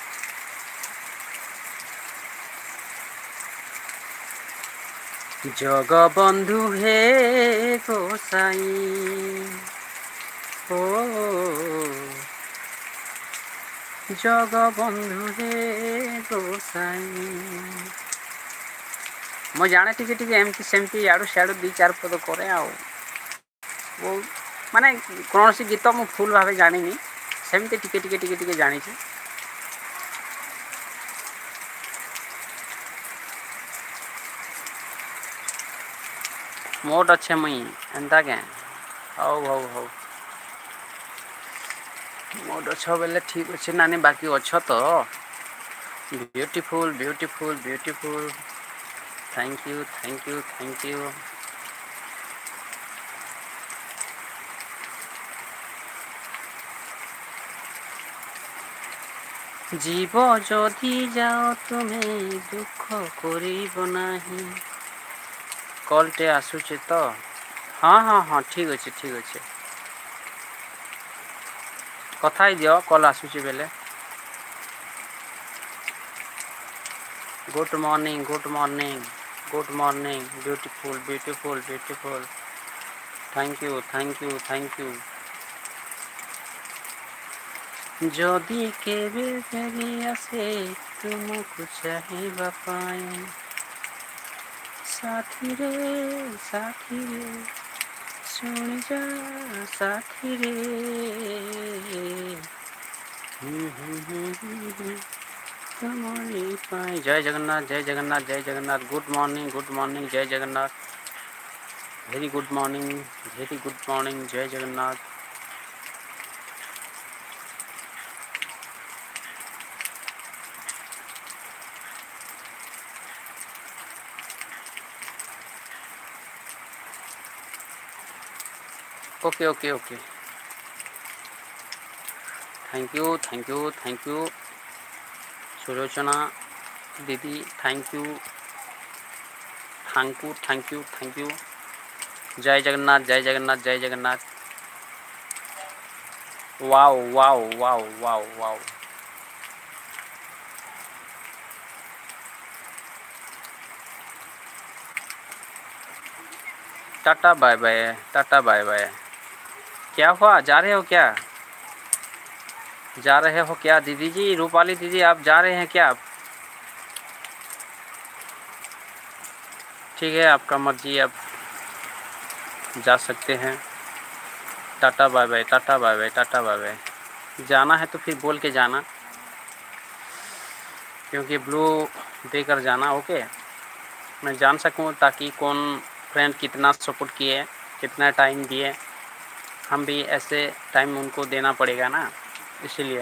जगबंधु हे गोसाई ओ जगबंधु हे गोसाई। मु जाने टिके टिके एमती सेमती याडू सियाडू दी चार पद करे आ वो माने कौन सी गीत मु फुल भावे जानी सेमती टिके टिके टिके टिके जानी छी। मोड अच्छे मुई एंता के हौ हौ हौ मोड अच्छो बेले ठीक अच्छे नानी, बाकी अच्छो तो beautiful beautiful beautiful. Thank you thank you thank you. जीव जदि जाओ तुम्हें दुख करिब नाही। कॉलटे आसुचे तो हाँ हाँ हाँ ठीक अच्छे ठीक अच्छे। कथा ही दियो कॉल आसुचे बेले। Good morning good morning good morning. Beautiful beautiful beautiful. Thank you thank you thank you. जदि केबे फेरी आसे तुमको चाहिबा पाए, साथी रे सुन जा साथी रे। तुम्हारी पाए। जय जगन्नाथ जय जगन्नाथ जय जगन्नाथ। गुड मॉर्निंग जय जगन्नाथ। वेरी गुड मॉर्निंग जय Jagannath. Okay okay okay. Thank you thank you thank you Sulochana दीदी। Thank you thank you thank you thank you. जय जगन्नाथ जय जगन्नाथ जय Jagannath. Wow wow wow wow wow. Ta-ta bye bye ta-ta bye bye. क्या हुआ, जा रहे हो क्या? जा रहे हो क्या दीदी जी? रूपाली दीदी आप जा रहे हैं क्या? आप ठीक है आपका मर्जी, आप जा सकते हैं। Ta-ta bye bye ta-ta bye bye ta-ta bye bye. जाना है तो फिर बोल के जाना, क्योंकि ब्लू देकर जाना। ओके, मैं जान सकूं ताकि कौन फ्रेंड कितना सपोर्ट किए, कितना टाइम दिए। हम भी ऐसे टाइम उनको देना पड़ेगा ना, इसीलिए।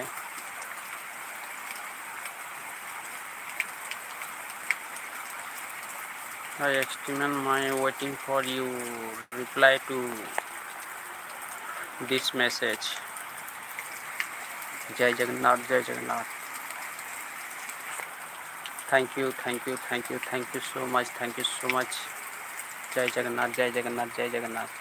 I extend my waiting for you reply to this message. जय जगन्नाथ जय Jagannath. Thank you thank you thank you thank you so much thank you so much. जय जगन्नाथ जय जगन्नाथ जय जगन्नाथ।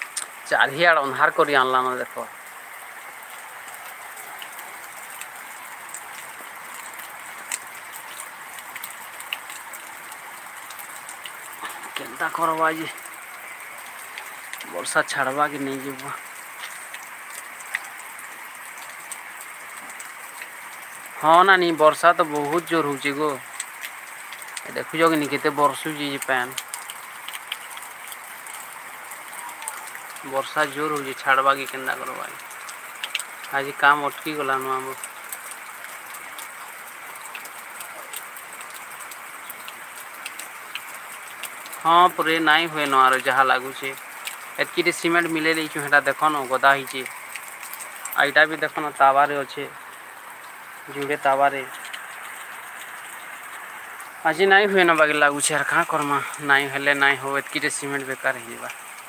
चारियाड़ अंधार कर आनला ना, देखो केनता करवा जी वर्षा छाड़वा कि नहीं जीवा हाँ ना नहीं वर्षा तो बहुत जोर हो गो देखुच कि नहीं केते बरसुची पैन वर्षा जोर हो छाड़वा कि केनता करवा आज काम अटकी गलान आम हाँ पुरे नाई हुए न आर जहाँ लगुच एतकी सीमेंट मिले देचु हेटा देख न गदा ही आईटा भी देख न तावारे अच्छे जुड़े तावारे आज नाई हुए न बागे लगुच यार कहाँ करमा नाई हेले नाई हो एतकी सीमेंट बेकार हो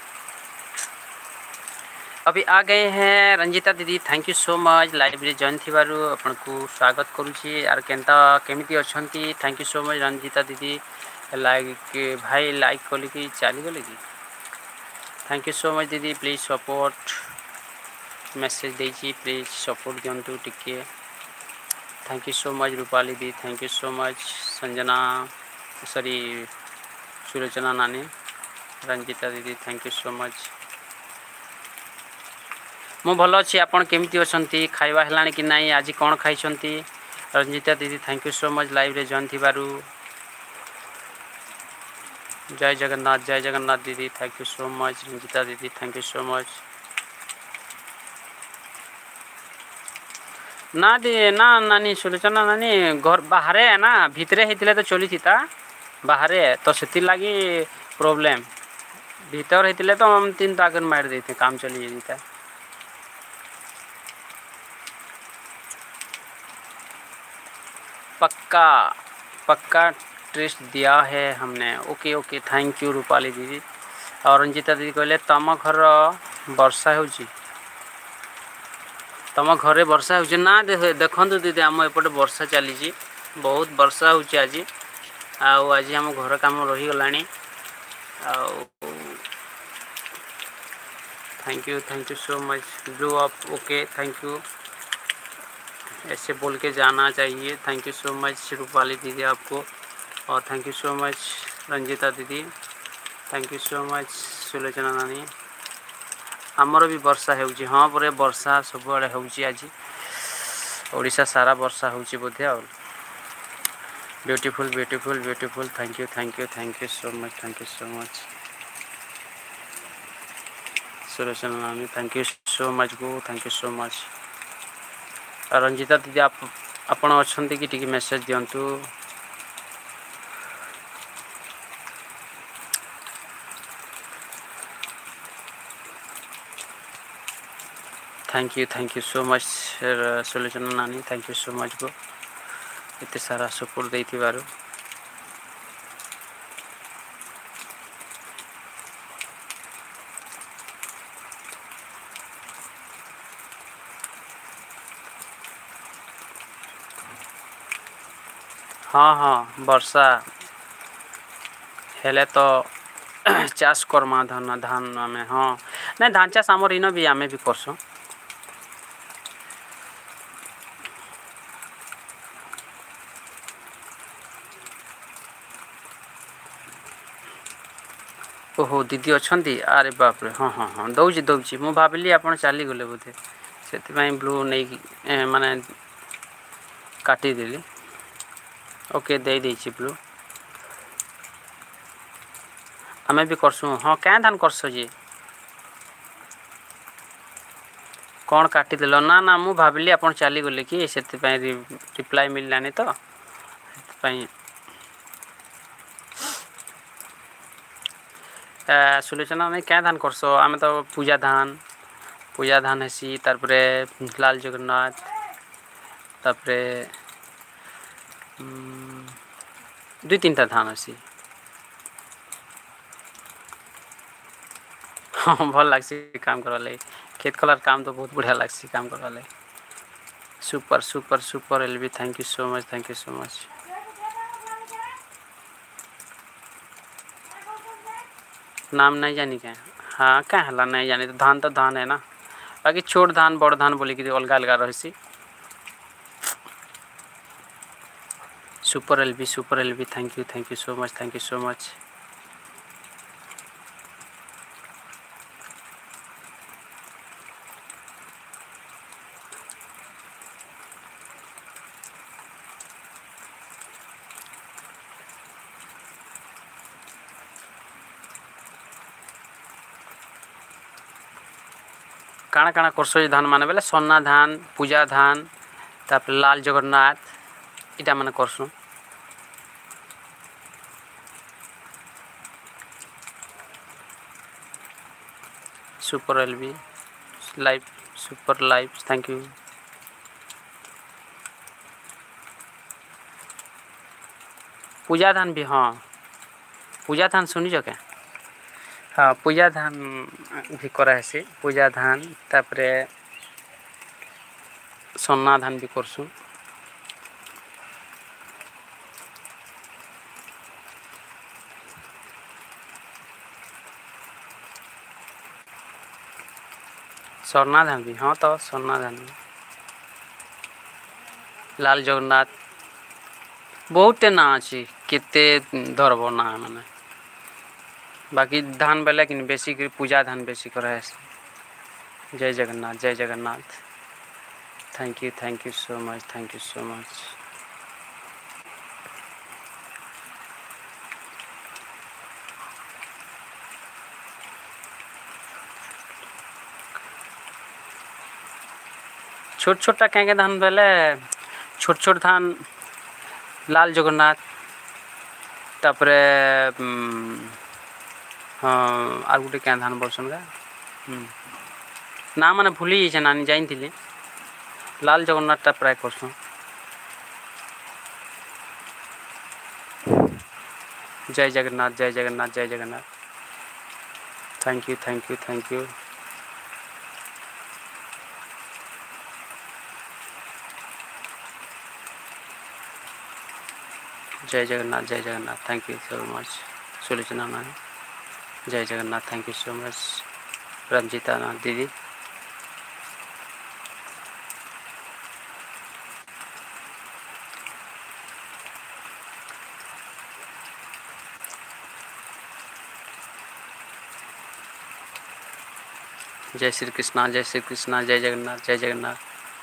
अभी आ गए हैं रंजिता दीदी thank you so much live रे जॉइन थी आपन को स्वागत करुच्ची आर केनता केमिति अछंती thank you so much Ranjita दीदी लाइक भाई लाइक कल कि चली गले कि थैंक यू सो मच दीदी प्लीज सपोर्ट मेसेज देची प्लीज सपोर्ट दिंतु टिके thank you so much Rupali दी thank you so much Sanjana sorry Sulochana नानी रंजिता दीदी थैंक यू सो मच मु भल अच्छी आपन केमिति अछंती खाइबा हेलानी कि नाही आज कोन खाइछंती रंजिता दीदी thank you so much live रे जॉइन थिबारु जय जगन्नाथ दीदी thank you so much Ranjita दीदी थैंक यू सो मच ना दी ना नानी सुलोचना नानी घर बाहर है ना भितरे हेतिले तो चली थीता बाहर तो सेति लागी प्रॉब्लम भीतर हेतिले तो हम 3 तागन मार देते काम चली जेता पक्का पक्का टेस्ट दिया है हमने okay okay thank you Rupali दीदी और रंजिता दीदी कहले तम घर वर्षा होची तम घरे वर्षा होची ना देखंतु दीदी आम एपटे वर्षा चली बहुत वर्षा होची आज आम घर काम रही गलानी thank you so much blue up okay thank you ऐसे बोल के जाना चाहिए thank you so much Rupali दीदी आपको और thank you so much Ranjita दीदी thank you so much Sulochana नानी आमर भी वर्षा होउची हाँ पर वर्षा सब आड़े होउची आज ओडिशा सारा वर्षा होउची बोधे और beautiful beautiful beautiful thank you so much Sulochana नानी थैंक यू सो मच गो thank you so much Ranjita दीदी आपण अच्छे कि टी मेसेज दिंतु thank you so much Sulochana नानी थैंक यू सो मच गो इतने सारा सपोर्ट दे थिबारु हाँ हाँ वर्षा हेले तो चाष करमा धान आम हाँ ना धान चाष आमर इन भी आम भी करसुँ ओहो दीदी अच्छा अरे बाप रे हाँ हाँ हाँ दौची मु भाविली आप चली गले बोधे से ब्लू नहीं माने काटिदेली ओके दे देछि ब्लू आमे भी करसुँ हाँ क्या धान करस जी कौन काटिदेल ना ना मु भाविली आप चली गले कि से रिप्लाई मिललानी तो सुलोचना नहीं क्या धान करस आम तो पूजा धान हेसी तारपरे लाल जगन्नाथ तापरे 2-3टा धान हेसी हाँ भल लगे काम करवा लगे खेत खलार काम तो बहुत बढ़िया लगे काम करवा लगे सुपर सुपर सुपर एलबी थैंक यू सो मच नाम नहीं जानी क्या हाँ क्या है नहीं जानी तो धान है ना बाकी छोट धान बड़ धान बोली कि अलग अलग रही सुपर एलबी थैंक यू सो मच काଣା काଣା करसो धान माने बेले सन्ना धान पूजा धान तापर लाल जगन्नाथ इटा माने करसु सुपर एलबी live super live thank you पूजा धान भी हाँ पूजा धान सुनी क्या हाँ पूजा धान भी करासी पूजा धान तापरे सन्ना धान भी करसु स्वर्णा धान भी हाँ तो स्वर्णा धान भी लाल जगन्नाथ बहुते ना अच्छी केते धरब ना माने बाकी धान बेले कि बेसी पूजा धान बेसी कराए जय Jagannath thank you so much छोट छोटा क्या धान बेले छोट छोट धान लाल जगन्नाथ तापरे हाँ आर गुटे क्या धान बोलसन गा ना माने भूली जाइए नानी जाइन थी लाल जगन्नाथ टा प्राय करसु जय जगन्नाथ थैंक यू जय Jagannath thank you so much Sulochana नानी जय Jagannath thank you so much Ranjita ना दीदी जय श्री कृष्णा जय जगन्नाथ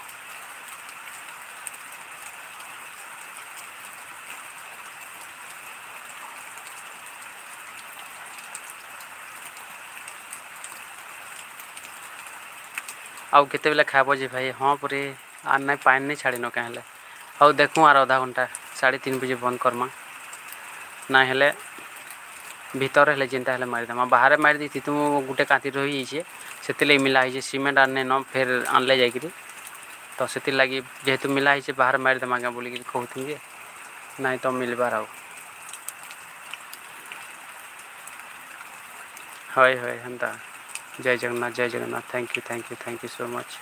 आउ केते बेले खाबो जे भाई हाँ पूरे आर नहीं पानी नहीं छाड़ी न कहें आउ देखूँ आर आधा घंटा 3:30 बजे बंद करमा ना हेले भीतर हेले जिनता हेले मारिदेमा बाहर मारी दी तुम गुटे कांति रही से मिला है सीमेंट आने न फिर आनले जाकि तो से लगी जेहेतु मिला है बाहर मारिदेमा क्या बोलिक कहती जे ना तो मिलबार आउ हय हेन्ता जय Jagannath thank you so much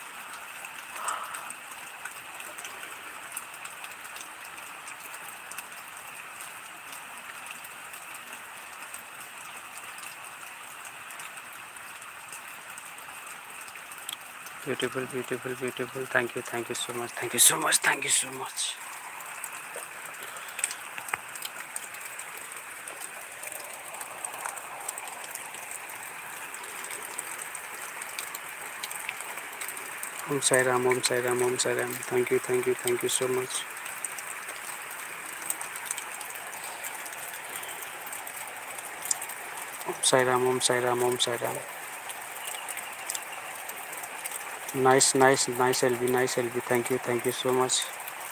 beautiful thank you so much Om Sai Ram thank you so much Om Sai Ram nice LB thank you so much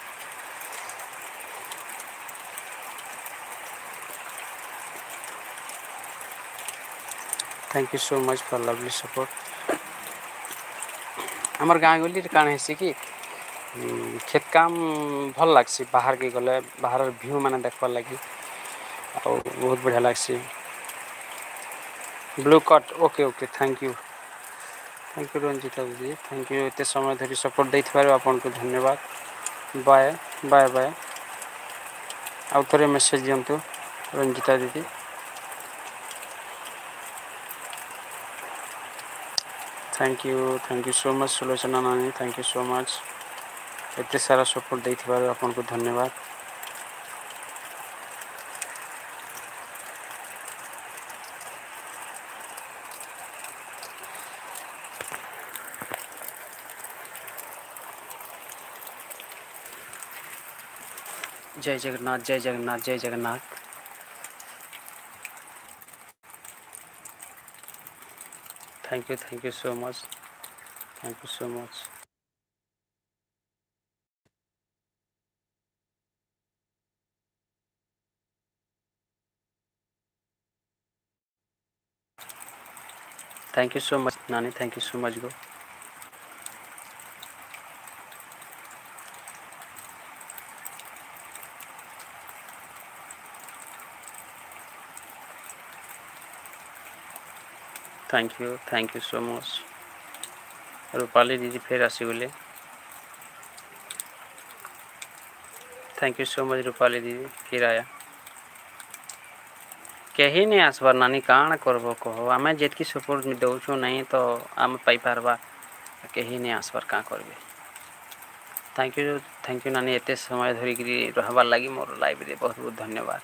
thank you so much for lovely support आमर गाँव गली काण है कि खेत काम भल लगसी बाहर के गले बाहर व्यू माने देखबार लगी बहुत बढ़िया लगसी blue cut okay thank you Ranjita दीदी थैंक यू इतने समय धरी सपोर्ट देथिबार आपन को धन्यवाद बाय आउ थोड़े मेसेज दियंतु रंजिता दीदी thank you so much Sulochana नानी थैंक यू सो मच इतने सारा सपोर्ट देथिबार आपन को धन्यवाद जय Jagannath thank you so much thank you so much. Thank you so much नानी, थैंक यू सो मच गो। Thank you so much. Rupali दीदी फिर आसीगले। Thank you so much Rupali दीदी फिर आया। कहीं नहीं आसबार नानी काण करबो कहो, आमे जेतकी सपोर्ट दउछु नहीं तो आम पाई पारबा, कहीं नहीं आसबार का करबे। थैंक यू नानी, एते समय धरिक रहबार लगी मोर लाइव रे बहुत बहुत धन्यवाद।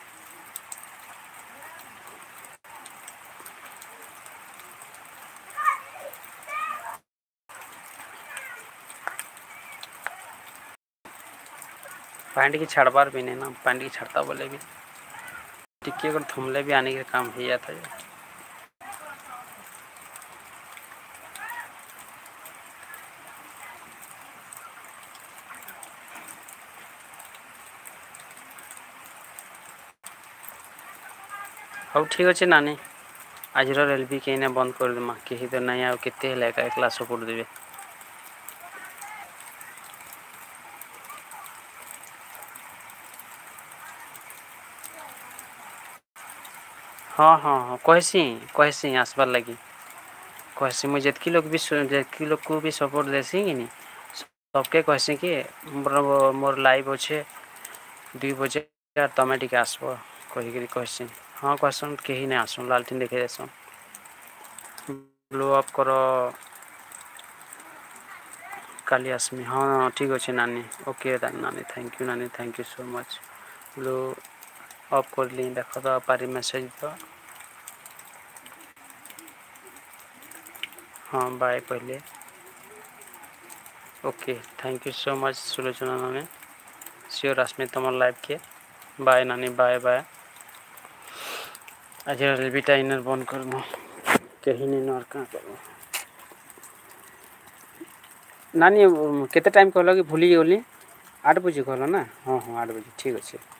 पैंट की छाड़बार भी नहीं ना, पैंट की छाड़ता बोले भी टिक्के अगर थमले भी आने के काम ही जाता है। हऊ ठीक अच्छे नानी, आज एलबी कहीं बंद कर देमा, कहीं तो नहीं आउ केते एकला सपोर्ट देवे। हाँ हाँ हाँ कहसी आसबार लगी कहसी, मुझे जेतकी लोग को भी सपोर्ट देसी कि नहीं सबके कहसी कि मोर लाइव अच्छे 2 बजे यार तमें टिके आसब कहीकि कहसी। हाँ कहसन कहीं नहीं आसन, लालटेन देखे देसन ब्लो अप कर काली आसमी। हाँ ठीक अच्छे नानी, ओके नानी, थैंक यू नानी, थैंक यू सो मच। ब्लो अफ कर ली देख तो पारी मेसेज तो। हाँ बाय पहले, okay thank you so much Sulochana नानी, श्योर आसमी तुम लाइव के। बाय नानी, बाय बाय। आज एलबीटा इनर बंद कर कहीं नहीं और क्या करूँ नानी। केते टाइम कहल कि भूली गली, 8 बजे कहल ना। हाँ हाँ 8 बजे ठीक अच्छे।